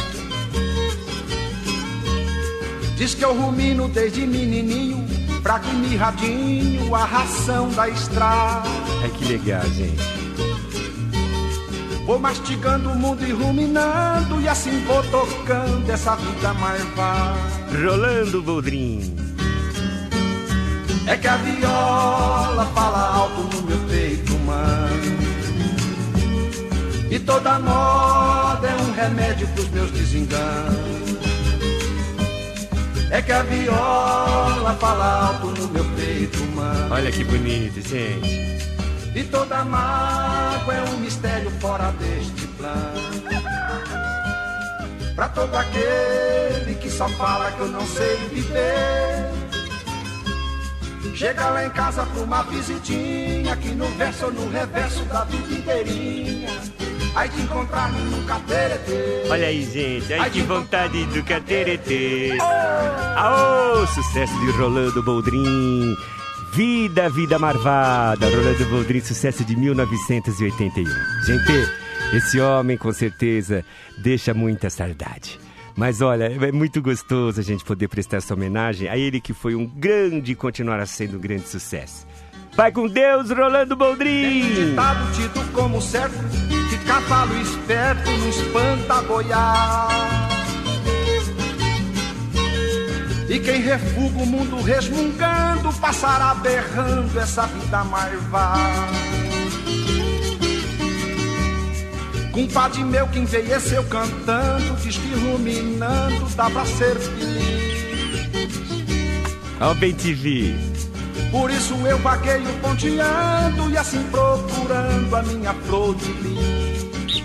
Diz que eu rumino desde menininho, fraco e mirradinho, a ração da estrada. É que legal, gente. Vou mastigando o mundo e ruminando, e assim vou tocando essa vida marvada. Rolando Boldrin. É que a viola fala alto no meu peito humano, e toda moda é um remédio pros meus desenganos. É que a viola fala alto no meu peito humano. Olha que bonito, gente. E toda mágoa é um mistério fora deste plano. Pra todo aquele que só fala que eu não sei viver, chega lá em casa pra uma visitinha, que no verso ou no reverso da vida inteirinha, aí de encontrar-me no cateretê. Olha aí, gente, ai que vontade do cateretê. Aô, sucesso de Rolando Boldrin. Vida, vida marvada. Rolando Boldrin, sucesso de mil novecentos e oitenta e um. Gente, esse homem com certeza deixa muita saudade. Mas olha, é muito gostoso a gente poder prestar essa homenagem a ele que foi um grande e continuará sendo um grande sucesso. Vai com Deus, Rolando Boldrin! Tem ditado tido como certo, que cavalo esperto não espanta boiar. E quem refuga o mundo resmungando, passará berrando essa vida marvada. Compadre meu que envelheceu cantando, diz que ruminando dá pra ser feliz. Ó, bem te vi. Por isso eu vagueio ponteando e assim procurando a minha flor de lis.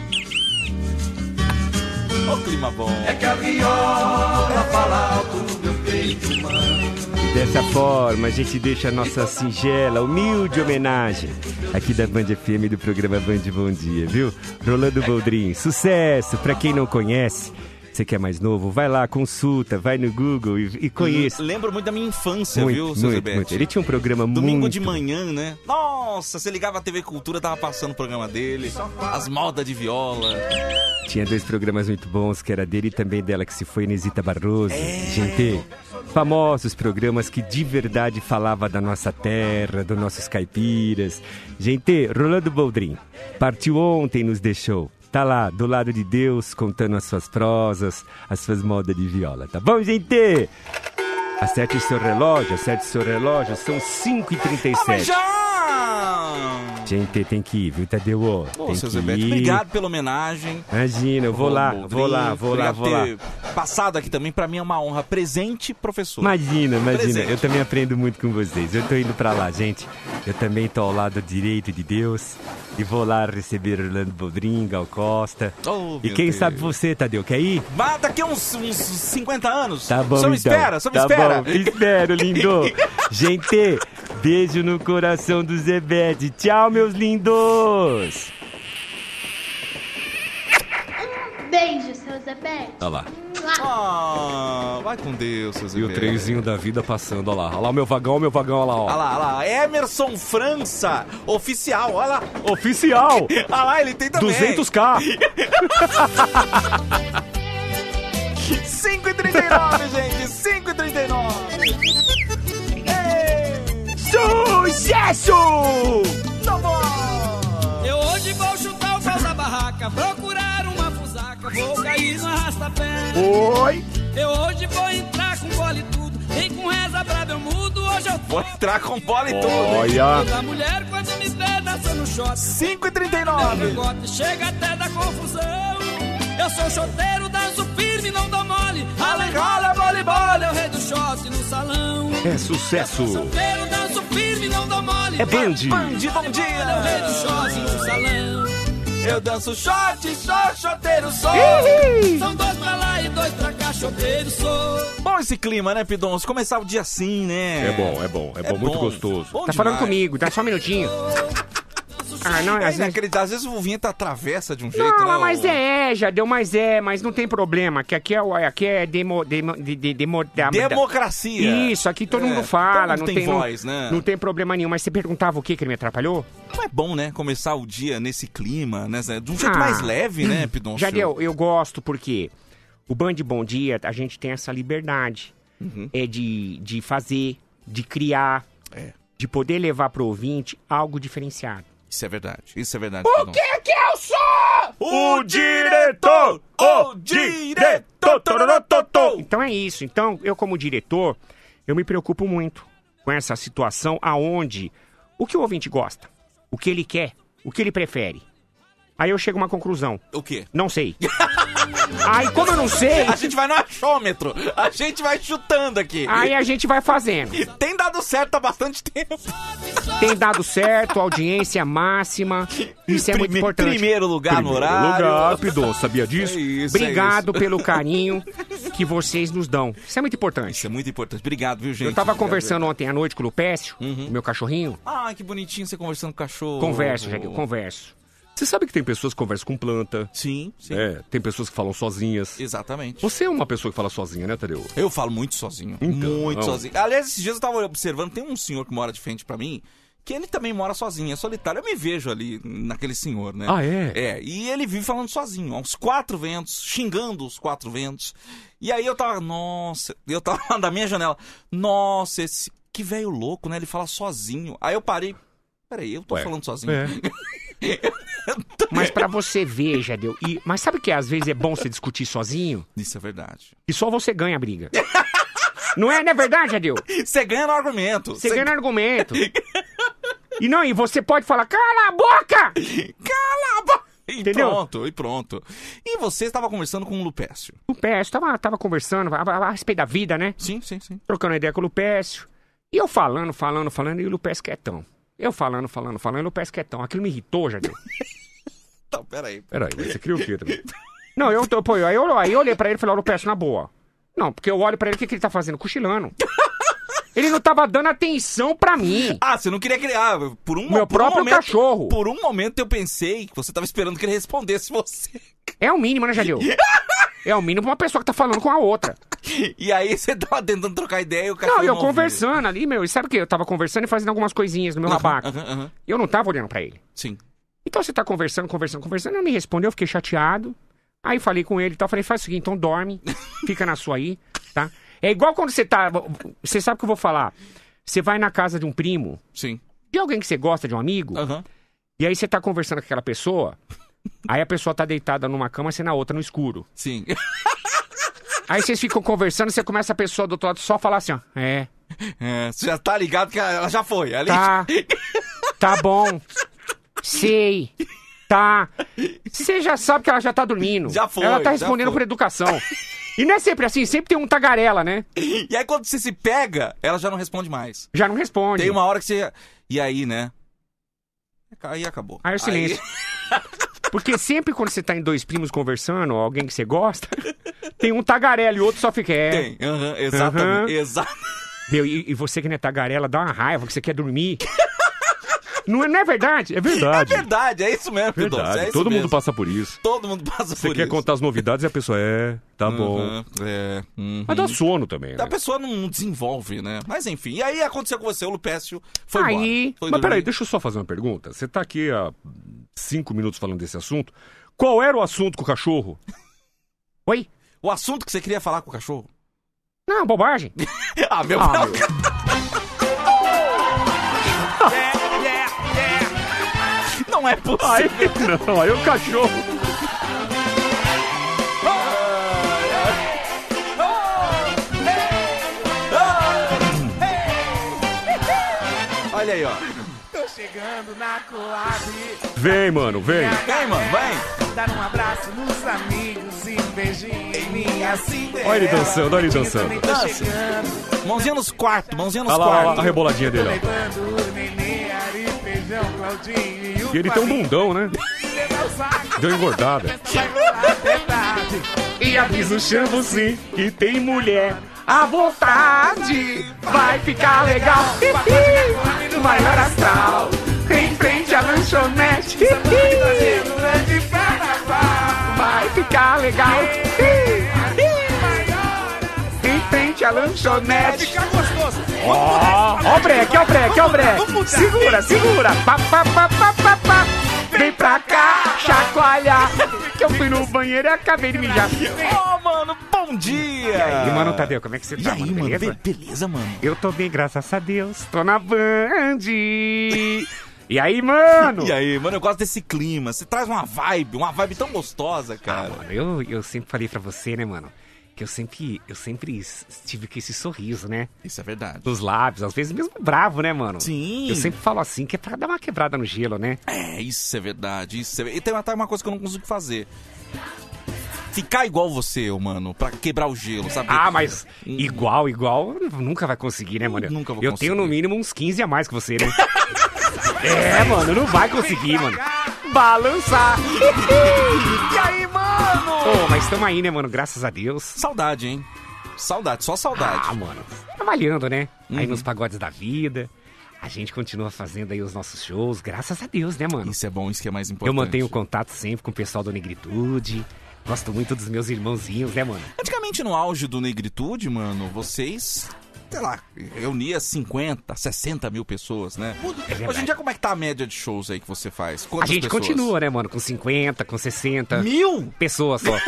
Ó, clima bom. É que a viola fala alto no meu peito humano. Dessa forma, a gente deixa a nossa singela, humilde homenagem aqui da Band F M do programa Band Bom Dia, viu? Rolando Boldrin, sucesso! Pra quem não conhece, você que é mais novo, vai lá, consulta, vai no Google e, e conheça. Lembro muito da minha infância, muito, viu, seu muito, Zebete? muito. Ele tinha um programa Domingo muito... de manhã, né? Nossa, você ligava a T V Cultura, tava passando o programa dele, as modas de viola. Tinha dois programas muito bons, que era dele e também dela, que se foi, Inesita Barroso. É. Gente, famosos programas que de verdade falava da nossa terra, dos nossos caipiras. Gente, Rolando Boldrin partiu ontem, nos deixou. Tá lá, do lado de Deus, contando as suas prosas, as suas modas de viola. Tá bom, gente? Acerte o seu relógio, acerte o seu relógio. São cinco e trinta e sete. Ah, mas já! Gente, tem que ir, viu, Tadeu? Pô, tem seu que Zebete, ir. obrigado pela homenagem. Imagina, eu vou lá, Boldrin, vou lá, vou lá, vou lá. ter passado aqui também, pra mim é uma honra. Presente, professor. Imagina, imagina. Presente. Eu também aprendo muito com vocês. Eu tô indo pra lá, gente. Eu também tô ao lado direito de Deus. E vou lá receber Rolando Boldrin, Gal Costa. Oh, e quem Deus. sabe você, Tadeu, quer ir? Vai daqui a uns, uns cinquenta anos. Tá bom, Só me então. espera, só me tá espera. Bom, espero, lindo. Gente, beijo no coração do Zebete. Tchau, meus lindos. Beijo, seu Zebete. Olha lá. Ah, vai com Deus, seus E o trenzinho da vida passando, olha lá. Olha lá o meu vagão, meu vagão, olha lá, ó. Olha lá, olha lá. Emerson França, oficial, olha lá. Oficial. Olha lá, ele tem também. duzentos k. cinco e trinta e nove, gente, cinco e trinta e nove. arrasta pé. Oi. Eu hoje vou entrar com bola e tudo. Nem com reza brava eu mudo. Hoje eu vou entrar com bola e tudo. Olha. Toda mulher quando me vê dançando shot. cinco e trinta e nove. Chega até da confusão. Eu sou choteiro, danço firme, não dou mole. Alegola, vole, bola, eu rei do shot no salão. É sucesso. Eu sou choteiro, danço firme, não dou mole. É Band. Band, bom dia. Eu rei do shot no salão. Eu danço shot, sou choteiro, sou. Ihi. São dois pra lá e dois pra cá, choteiro, sou. Bom esse clima, né, Pidoncio? Começar o dia assim, né? É bom, é bom, é, é bom, muito bom. gostoso. Bom tá demais. falando comigo, dá só um minutinho. Ah, não, é às vezes... Às vezes o vinheta atravessa de um jeito, não, né? mas é, já deu, mas é, mas não tem problema, que aqui é, aqui é demo, demo, de, de, demo, da, democracia. Isso, aqui todo é, mundo fala, todo mundo não tem, tem voz, não, né? Não tem problema nenhum, mas você perguntava o que que ele me atrapalhou? Não é bom, né, começar o dia nesse clima, né, de um jeito ah, mais leve, né, Pidoncio? Já deu, eu gosto porque o Band Bom Dia, a gente tem essa liberdade uhum. é de, de fazer, de criar, é. de poder levar pro ouvinte algo diferenciado. Isso é verdade, isso é verdade. O que que eu sou? O diretor! O diretor! Então é isso. Então, eu como diretor, eu me preocupo muito com essa situação aonde o que o ouvinte gosta, o que ele quer, o que ele prefere. Aí eu chego a uma conclusão. O quê? Não sei. Aí, como eu não sei... A gente vai no achômetro. A gente vai chutando aqui. Aí a gente vai fazendo. E tem dado certo há bastante tempo. Tem dado certo, audiência máxima. Isso é Prime- muito importante. Primeiro lugar Primeiro no horário. lugar, Pidon, sabia disso? É isso, Obrigado é isso. pelo carinho que vocês nos dão. Isso é muito importante. Isso é muito importante. Obrigado, viu, gente? Eu tava Obrigado, conversando ontem à noite com o Lupécio, Uhum. o meu cachorrinho. Ah, que bonitinho você conversando com o cachorro. Converso, Jaguel, converso. Você sabe que tem pessoas que conversam com planta. Sim, sim. É, tem pessoas que falam sozinhas. Exatamente. Você é uma pessoa que fala sozinha, né, Tadeu? Eu falo muito sozinho. Então, muito não. sozinho. Aliás, esses dias eu tava observando, tem um senhor que mora de frente pra mim, que ele também mora sozinho, é solitário. Eu me vejo ali naquele senhor, né? Ah, é? É, e ele vive falando sozinho, aos quatro ventos, xingando os quatro ventos. E aí eu tava, nossa, eu tava lá da minha janela, nossa, esse, que velho louco, né? Ele fala sozinho. Aí eu parei, peraí, eu tô Ué, falando sozinho. é. Mas pra você ver, Jadeu, e mas sabe que às vezes é bom você discutir sozinho? Isso é verdade. E só você ganha a briga. Não é, não é verdade, Jadeu? Você ganha no argumento. Você ganha no argumento. E não, e você pode falar, cala a boca! Cala a boca! E Entendeu? pronto, e pronto. E você estava conversando com o Lupécio. Lupécio, tava, tava conversando a, a, a respeito da vida, né? Sim, sim, sim. Trocando ideia com o Lupécio. E eu falando, falando, falando, e o Lupécio quietão. Eu falando, falando, falando, e o Lupécio quietão. Aquilo me irritou, Jadeu. Então, peraí. Peraí, mas você criou o quê também? Não, eu, eu, pô, aí eu, aí eu olhei pra ele e falei, ó, Lupécio, na boa. Não, porque eu olho pra ele, o que, que ele tá fazendo? Cochilando. Ele não tava dando atenção pra mim. Ah, você não queria criar. Por um, Meu por próprio um momento, cachorro. Por um momento eu pensei que você tava esperando que ele respondesse você. É o mínimo, né, Jadeu? É o mínimo pra uma pessoa que tá falando com a outra. E aí você tava tentando trocar ideia e o cachorro Não, eu não ouvia. conversando ali, meu, e sabe o que? Eu tava conversando e fazendo algumas coisinhas no meu Aham, rabaco. aham, aham. E eu não tava olhando pra ele. Sim. Então você tá conversando, conversando, conversando, ele não me respondeu, eu fiquei chateado. Aí falei com ele e tal, falei, faz o seguinte, então dorme, fica na sua aí, tá? É igual quando você tá, você sabe o que eu vou falar, você vai na casa de um primo, Sim. de alguém que você gosta, de um amigo, Aham. e aí você tá conversando com aquela pessoa, aí a pessoa tá deitada numa cama, você na outra, no escuro. Sim. Aí vocês ficam conversando, você começa a pessoa do outro lado só falar assim, ó, é, É, você já tá ligado que ela já foi. Ali... tá, tá bom, sei, tá. Você já sabe que ela já tá dormindo. Já foi, Ela tá já respondendo foi. por educação. E não é sempre assim, sempre tem um tagarela, né? E aí quando você se pega, ela já não responde mais. Já não responde. Tem uma hora que você... E aí, né? Aí acabou. Aí é o silêncio. Porque sempre quando você tá em dois primos conversando, ou alguém que você gosta, tem um tagarela e o outro só fica... É. Tem, aham, exatamente. Aham. Exa... Meu, e, e você que não é tagarela, dá uma raiva, que você quer dormir. Não é, não é verdade? É verdade. É verdade, é isso mesmo, Pidoncio, Verdade, é isso todo mesmo. mundo passa por isso. Todo mundo passa Você por quer isso. contar as novidades e a pessoa é, tá bom. Uhum, é, uhum. Mas dá sono também, né? A pessoa não desenvolve, né? Mas enfim, e aí aconteceu com você, o Lupécio foi Aí- embora. Foi Mas peraí, dormir. deixa eu só fazer uma pergunta. Você tá aqui há cinco minutos falando desse assunto. Qual era o assunto com o cachorro? Oi? O assunto que você queria falar com o cachorro? Não, bobagem. Ah, meu... Ah, não. meu. Yeah, yeah, yeah. Não é Aí, possível. não, aí o cachorro. Olha aí, ó. Tô chegando na Coab. Vem, mano, vem. Vem, mano, vem. Dar um abraço nos amigos e um beijinho em minha Cinderela. Olha ele dançando, olha ele dançando. Dança. Mãozinha nos quartos, mãozinha nos Olha lá, olha lá, quartos. a reboladinha dele, ó. Levando o nenê, Ari, feijão, Claudinho e o E ele tem um bundão, né? Deu engordada. E avisa o Xambu sim que tem mulher à vontade. Vai ficar legal. Hihi, maior astral. Em frente à lanchonete. Hihi, vai ficar legal. Hihi, em frente à lanchonete. Fica gostoso. Ó, ó o breque, ó o breque, ó o breque. Segura, segura. Pá, pá, pá, pá, pá, pá. Vem pra cá, chacoalhar. Que eu fui no banheiro e acabei de mijar. Ô, oh, mano, bom dia. E aí, mano, Tadeu, como é que você tá, e aí, mano? mano, Beleza? be- beleza, mano. Eu tô bem, graças a Deus. Tô na Band. E aí, mano? E aí, mano, eu gosto desse clima. Você traz uma vibe, uma vibe tão gostosa, cara. Ah, mano, eu, eu sempre falei pra você, né, mano? Que eu sempre, eu sempre s- tive com esse sorriso, né? Isso é verdade. Nos lábios, às vezes mesmo bravo, né, mano? Sim. Eu sempre falo assim, que é pra dar uma quebrada no gelo, né? É, isso é verdade. Isso é... E tem até uma coisa que eu não consigo fazer. Ficar igual você, ô, mano, pra quebrar o gelo, sabe? Ah, mas igual, igual, nunca vai conseguir, né, mano? Nunca vou Eu conseguir. tenho no mínimo uns quinze a mais que você, né? É, mano, não vai conseguir, mano. Balançar. E aí, mano? Ô, mas tamo aí, né, mano? Graças a Deus. Saudade, hein? Saudade, só saudade. Ah, mano, trabalhando, né? Aí Uhum. nos pagodes da vida. A gente continua fazendo aí os nossos shows, graças a Deus, né, mano? Isso é bom, isso que é mais importante. Eu mantenho contato sempre com o pessoal do Negritude. Gosto muito dos meus irmãozinhos, né, mano? Antigamente, no auge do Negritude, mano, vocês, sei lá, reunia cinquenta, sessenta mil pessoas, né? É Hoje em dia, como é que tá a média de shows aí que você faz? A Quantas gente pessoas? continua, né, mano? Com cinquenta, com sessenta. Mil? Pessoas só.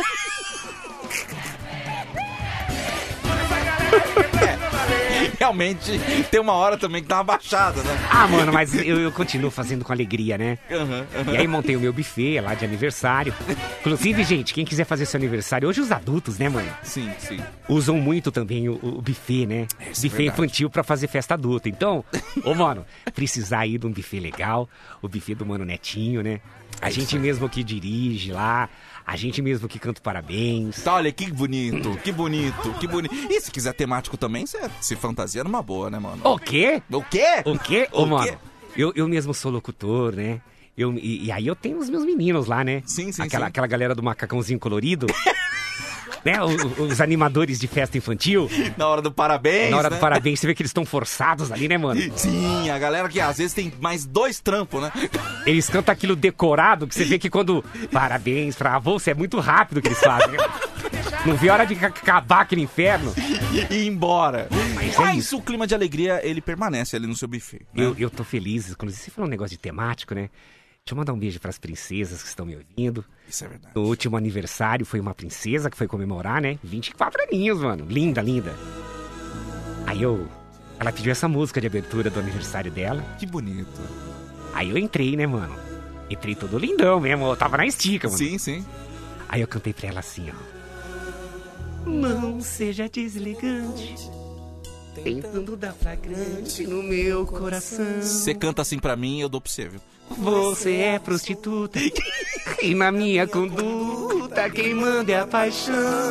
Realmente, tem uma hora também que dá uma baixada, né? Ah, mano, mas eu, eu continuo fazendo com alegria, né? Uhum, uhum. E aí montei o meu buffet lá de aniversário. Inclusive, gente, quem quiser fazer seu aniversário, hoje os adultos, né, mano? Sim, sim. Usam muito também o, o buffet, né? É, isso é buffet verdade. infantil pra fazer festa adulta. Então, ô, mano, precisar aí de um buffet legal, o buffet do Mano Netinho, né? A É gente isso aí. mesmo que dirige lá, a gente mesmo que canta parabéns. Tá, olha, que bonito, que bonito, que bonito. E se quiser temático também, você se fantasia numa boa, né, mano? O quê? O quê? O quê? Ô, O mano, quê? eu, eu mesmo sou locutor, né? Eu, e, e aí eu tenho os meus meninos lá, né? Sim, sim, aquela, sim. aquela galera do macacãozinho colorido. Né? Os, os animadores de festa infantil. Na hora do parabéns, Na hora né? do parabéns, você vê que eles estão forçados ali, né, mano? Sim, a galera que às vezes tem mais dois trampos, né? Eles cantam aquilo decorado, que você vê que quando... Parabéns pra avô, é muito rápido que eles fazem. Né? Não vê a hora de ca- acabar aquele inferno. E ir embora. Mas Mas, é isso. o clima de alegria, ele permanece ali no seu buffet, né? Eu, eu tô feliz. Inclusive, você falou um negócio de temático, né? Deixa eu mandar um beijo pras princesas que estão me ouvindo. Isso é verdade. No último aniversário foi uma princesa que foi comemorar, né? vinte e quatro aninhos, mano. Linda, linda. Aí eu... Ela pediu essa música de abertura do aniversário dela. Que bonito. Aí eu entrei, né, mano? Entrei todo lindão mesmo. Eu tava na estica, mano. Sim, sim. Aí eu cantei pra ela assim, ó. Não seja deselegante, tentando dar flagrante no meu coração. Você canta assim pra mim, eu dou pra você, viu? Você é prostituta e na minha conduta quem manda é a paixão.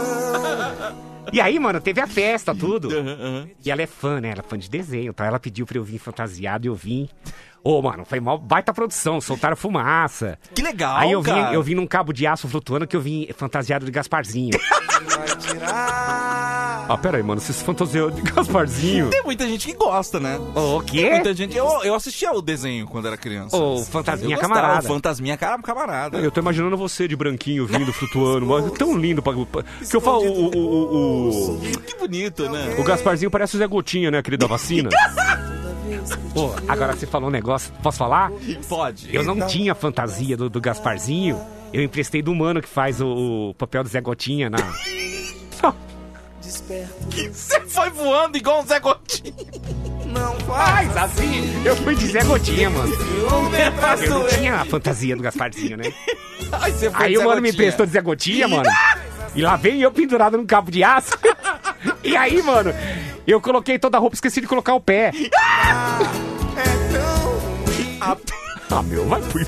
E aí, mano, teve a festa, tudo. E ela é fã, né? Ela é fã de desenho, então ela pediu pra eu vir fantasiado e eu vim. Ô, mano, foi mal baita produção, soltaram fumaça. Que legal, Aí eu vim, cara. eu vim num cabo de aço flutuando que eu vim fantasiado de Gasparzinho. Ah, pera aí, mano, você se fantasiou de Gasparzinho? Tem muita gente que gosta, né? O quê? Tem muita gente... Eu, eu assistia o desenho quando era criança. Ô, Fantasminha Eu gostava, Camarada. o Fantasminha cara- Camarada. Eu tô imaginando você de branquinho vindo, flutuando, mas tão lindo. Pra, pra, que eu falo, o, o, o, o, Que bonito, né? o Gasparzinho parece o Zé Gotinha, né, aquele da vacina. Pô, agora você falou um negócio, posso falar? Pode. Eu não tinha fantasia do, do Gasparzinho, eu emprestei do mano que faz o, o papel do Zé Gotinha na... Você foi voando igual um Zé Gotinha. Não faz assim! Eu fui de Zé Gotinha, mano. Eu não tinha a fantasia do Gasparzinho, né? Ai, você foi Aí de o Zé mano me Gotinha. emprestou de Zé Gotinha, mano. E lá vem eu pendurado num cabo de aço. E aí, mano, eu coloquei toda a roupa e esqueci de colocar o pé. rápido. Ah, meu, vai pro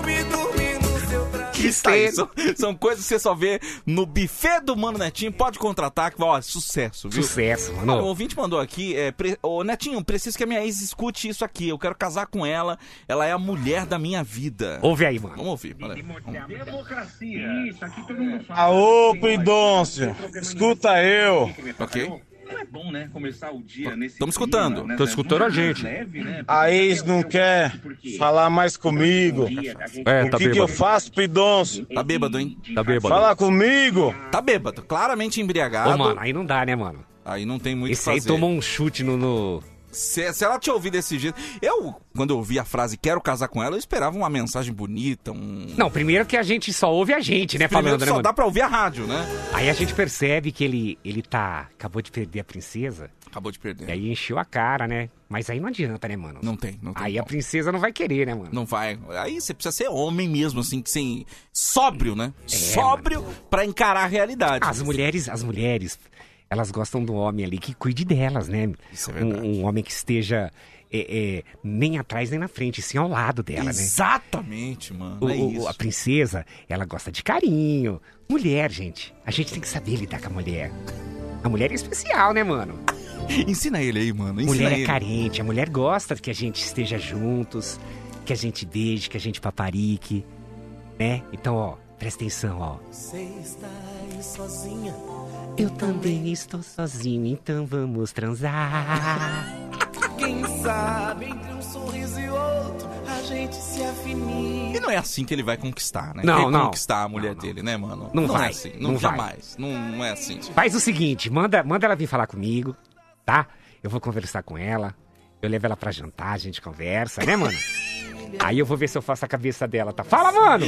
Isso aí, são, são coisas que você só vê no buffet do Mano Netinho. Pode contratar, que vai, ó, sucesso, viu? Sucesso, mano. Ah, o ouvinte mandou aqui, é, pre... Ô, Netinho, preciso que a minha ex escute isso aqui. Eu quero casar com ela, ela é a mulher da minha vida. Ouve aí, mano. Vamos ouvir, vamos. Democracia. Isso, aqui todo mundo fala. Aô, Pidôncio, escuta eu. Ok. Não é bom, né? Começar o dia nesse. Estamos escutando. Clima, né? Tô escutando a gente. Leve, né? A ex não quer falar mais comigo. É, o tá que, bêbado. que eu faço, Pidoncio? Tá bêbado, hein? Tá bêbado. Fala comigo. Tá bêbado, claramente embriagado. Ô, mano, aí não dá, né, mano? Aí não tem muito o que Esse aí fazer. tomou um chute no... no... Se, se ela te ouvir desse jeito... Eu, quando eu ouvi a frase quero casar com ela, eu esperava uma mensagem bonita, um... Não, primeiro que a gente só ouve a gente, né, Primeiro falando, que né, só mano? dá pra ouvir a rádio, né? Aí a gente percebe que ele, ele tá... Acabou de perder a princesa. Acabou de perder. E aí encheu a cara, né? Mas aí não adianta, né, mano? Não tem, não tem. Aí a princesa não vai querer, né, mano? Não vai. Aí você precisa ser homem mesmo, assim, que sem... sóbrio, né? É, sóbrio pra encarar a realidade. As mulheres, as mulheres, elas gostam do homem ali que cuide delas, né? Isso é verdade. Um, um homem que esteja é, é, nem atrás nem na frente, sim ao lado dela, Exatamente, mano. né? É O, isso. a princesa, ela gosta de carinho. Mulher, gente, a gente tem que saber lidar com a mulher. A mulher é especial, né, mano? Ensina ele aí, mano. Ensina Mulher ele. é carente, a mulher gosta que a gente esteja juntos, que a gente beije, que a gente paparique, né? Então, ó, presta atenção, ó. Você está aí sozinha. Eu também estou sozinho, então vamos transar. Quem sabe entre um sorriso e outro a gente se afinir. E não é assim que ele vai conquistar, né? Não, Quer não. conquistar a mulher dele, né, mano? Não vai, é assim. Não, não vai. jamais. Não, não é assim. Faz o seguinte, manda, manda ela vir falar comigo, tá? Eu vou conversar com ela, eu levo ela pra jantar, a gente conversa, né, mano? Aí eu vou ver se eu faço a cabeça dela, tá? Fala, mano!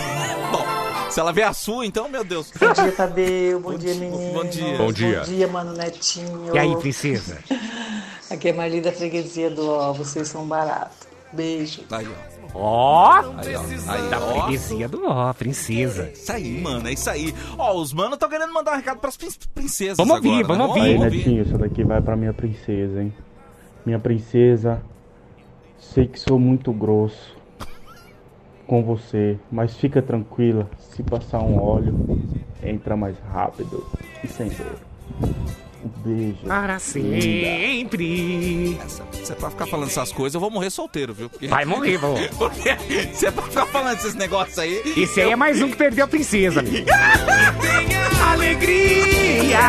Bom, se ela vê a sua, então, meu Deus. Bom dia, Tadeu. Bom, dia, menino. Bom dia. Bom dia. Bom dia, mano Netinho. E aí, princesa? Aqui é Marli da Freguesia do Ó. Vocês são barato. Beijo. Aí, ó. Ó! Aí, ó. Aí, Da ó. freguesia do Ó, princesa. Isso aí, mano, é isso aí. Ó, os manos estão querendo mandar um recado pras prin- princesas Vamos ouvir, agora, né? vamos ouvir. Aí, Netinho, isso daqui vai pra minha princesa, hein? Minha princesa, sei que sou muito grosso com você, mas fica tranquila, se passar um óleo, entra mais rápido e sem dor. Um beijo. Para sempre. Essa, se é pra ficar falando essas coisas, eu vou morrer solteiro, viu? Porque... Vai morrer, vô. Porque se é pra ficar falando esses negócios aí... Esse aí é mais um que perdeu a princesa, amigo. Alegria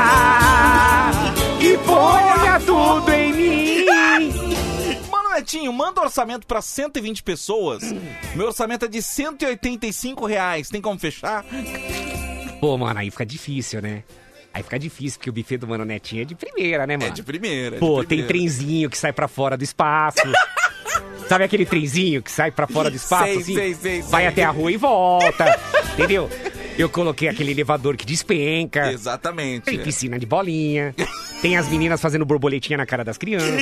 e ponha tudo em mim. Mano, Netinho, manda orçamento pra cento e vinte pessoas. Meu orçamento é de cento e oitenta e cinco reais. Tem como fechar? Pô, mano, aí fica difícil, né? Aí fica difícil, porque o buffet do Mano Netinho é de primeira, né, mano? É de primeira. é Pô, de tem primeira. trenzinho que sai pra fora do espaço. Sabe aquele trenzinho que sai pra fora do espaço, Sei, assim? sei, sei, Vai sei. até a rua e volta, entendeu? Eu coloquei aquele elevador que despenca. Exatamente. Tem piscina de bolinha. Tem as meninas fazendo borboletinha na cara das crianças.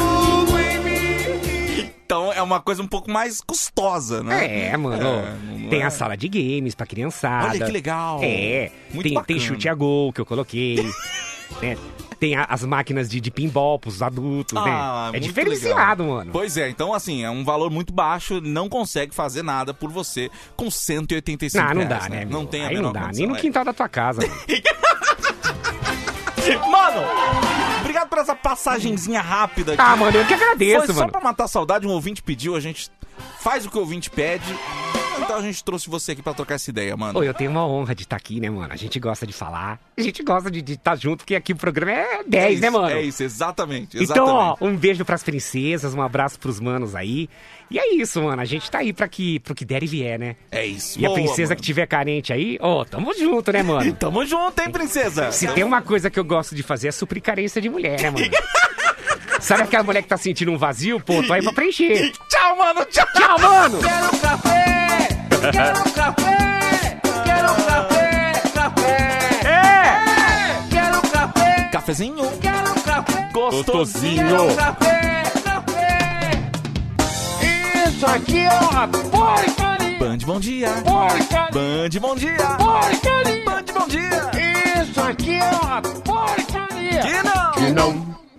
Então é uma coisa um pouco mais custosa, né? É, mano. É, não tem é. a sala de games pra criançada. Olha que legal. É. Muito tem, bacana. tem chute a gol que eu coloquei. né? Tem a- as máquinas de, de pinball pros adultos, Ah, né? É muito diferenciado, legal. mano. Pois é, então assim, é um valor muito baixo, ele não consegue fazer nada por você com cento e oitenta e cinco Não, não reais, dá, né? Não meu? tem a Aí menor não dá, condição, nem no é. quintal da tua casa. mano. Mano, obrigado por essa passagenzinha rápida aqui. Ah, mano, eu que agradeço, Foi só mano. pra matar a saudade, um ouvinte pediu, a gente faz o que o ouvinte pede. Então a gente trouxe você aqui pra trocar essa ideia, mano. Pô, eu tenho uma honra de estar aqui, né, mano? A gente gosta de falar, a gente gosta de estar junto, porque aqui o programa é dez, isso, né, mano? É isso, exatamente, Então, ó, exatamente. um beijo pras princesas, um abraço pros manos aí. E é isso, mano. A gente tá aí pra que, pro que der e vier, né? É isso. E a Boa, princesa mano. que tiver carente aí, ó, tamo junto, né, mano? Tamo junto, hein, princesa? Se tem uma coisa que eu gosto de fazer é suprir carência de mulher, né, mano? Sabe aquela mulher que tá sentindo um vazio? Pô, tô aí pra preencher. Tchau, mano, tchau. Tchau, mano! Quero café, quero café, quero café, café. É! Quero café, Cafezinho. quero café, Gostosinho. quero café, café. Isso aqui é uma porcaria. Band, bom dia. Porcaria. Band, bom dia. Porcaria. Band, bom dia. Isso aqui é uma porcaria. Que não. Que não.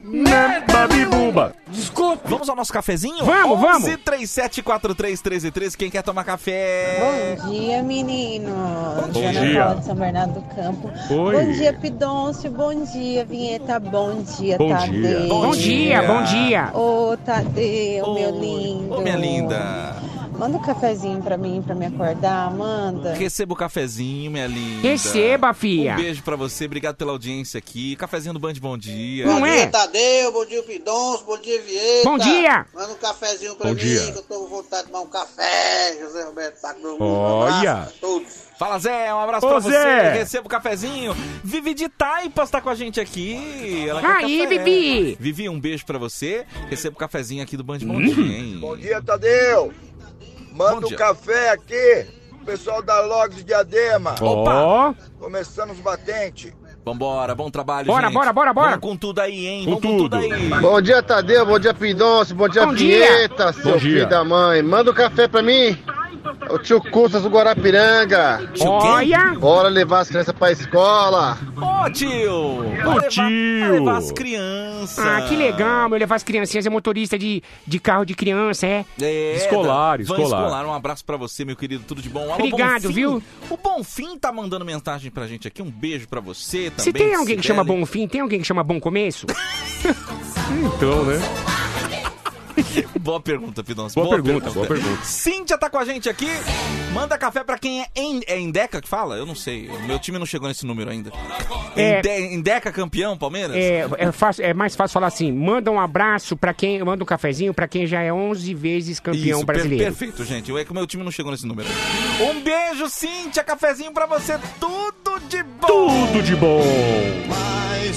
Babibuba. Desculpa. Vamos ao nosso cafezinho? Vamos, vamos. onze, trinta e sete, quarenta e três, treze e treze. Quem quer tomar café? Bom dia, menino. Bom dia. dia. Ana Paula de São Bernardo do Campo. Oi. Bom dia, Pidoncio. Bom dia, Vinheta. Bom dia, Bom Tadeu. dia. Bom dia, bom dia. Ô, Tadeu, meu lindo. Ô, minha linda. Manda um cafezinho pra mim, pra me acordar, manda. Receba o cafezinho, minha linda. Receba, fia. Um beijo pra você, obrigado pela audiência aqui. Cafezinho do Band, bom dia. Não Bom é? dia, Tadeu. Bom dia, Pidoncio. Bom dia, Vieta. Bom dia. Manda um cafezinho pra Bom mim, dia. que eu tô com vontade de tomar um café. José Roberto tá com meu Olha. Um abraço a todos. Fala, Zé, um abraço Ô, pra você. Zé. Receba o cafezinho. Vivi de Taipas tá com a gente aqui. Ela quer Aí, café. Vivi. Vivi, um beijo pra você. Receba o cafezinho aqui do Band, bom dia, hein? Bom dia, Tadeu. Manda Bom um dia. café aqui, o pessoal da Logs de Diadema. Opa. Começando os batentes. Vambora, bom trabalho, Bora, gente. bora, bora, bora. Vamos com tudo aí, hein? Com Vamos com tudo aí. Bom dia, Tadeu. Bom dia, Pidoncio. Bom dia, Bom dia. Vieta, seu Bom dia. filho da mãe. Manda um café pra mim. O tio Custas do Guarapiranga. Olha. Bora levar as crianças pra escola. Ô, tio. Vai levar, vai levar as crianças. Ah, que legal, meu. Levar as criancinhas. É motorista de, de carro de criança, é? É, Escolar, da- escolar. Van Escolar, um abraço pra você, meu querido, tudo de bom. Alô, Obrigado, Bonfim. viu? O Bonfim tá mandando mensagem pra gente aqui, um beijo pra você também. Se tem alguém que chama Sibeli. Bom Fim, tem alguém que chama Bom Começo? Então, né? Boa pergunta, Pidoncio. Boa pergunta, boa pergunta. Cíntia tá com a gente aqui. Manda café pra quem é em, é Endeca que fala? Eu não sei. O meu time não chegou nesse número ainda. É. Ende- Endeca campeão, Palmeiras? É, é, fácil- é mais fácil falar assim, manda um abraço pra quem, manda um cafezinho pra quem já é onze vezes campeão Isso, per- brasileiro. perfeito, gente. É que o meu time não chegou nesse número. Um beijo, Cíntia. Cafezinho pra você. Tudo de bom. Tudo de bom. Mais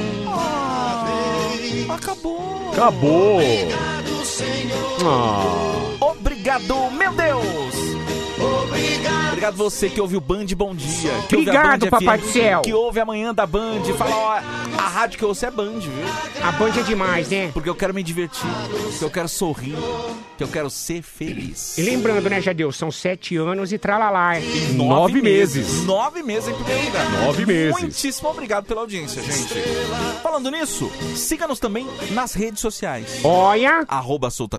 um. Acabou. Acabou. Senhor. Ah. Obrigado, meu Deus. Obrigado. Obrigado você que ouve o Band Bom Dia. Que ouve a Obrigado, Band Papai F M, do Céu. Que ouve amanhã da Band. Fala, ó, a rádio que eu ouço é Band, viu? A Band é demais, né? Porque eu quero me divertir, que eu quero sorrir, que eu quero ser feliz. E lembrando, né, Jadeu, são sete anos e tralalá. E Nove meses. Nove meses em primeiro lugar. Nove meses. Muitíssimo obrigado pela audiência, gente. Falando nisso, siga-nos também nas redes sociais. Olha. Arroba Solta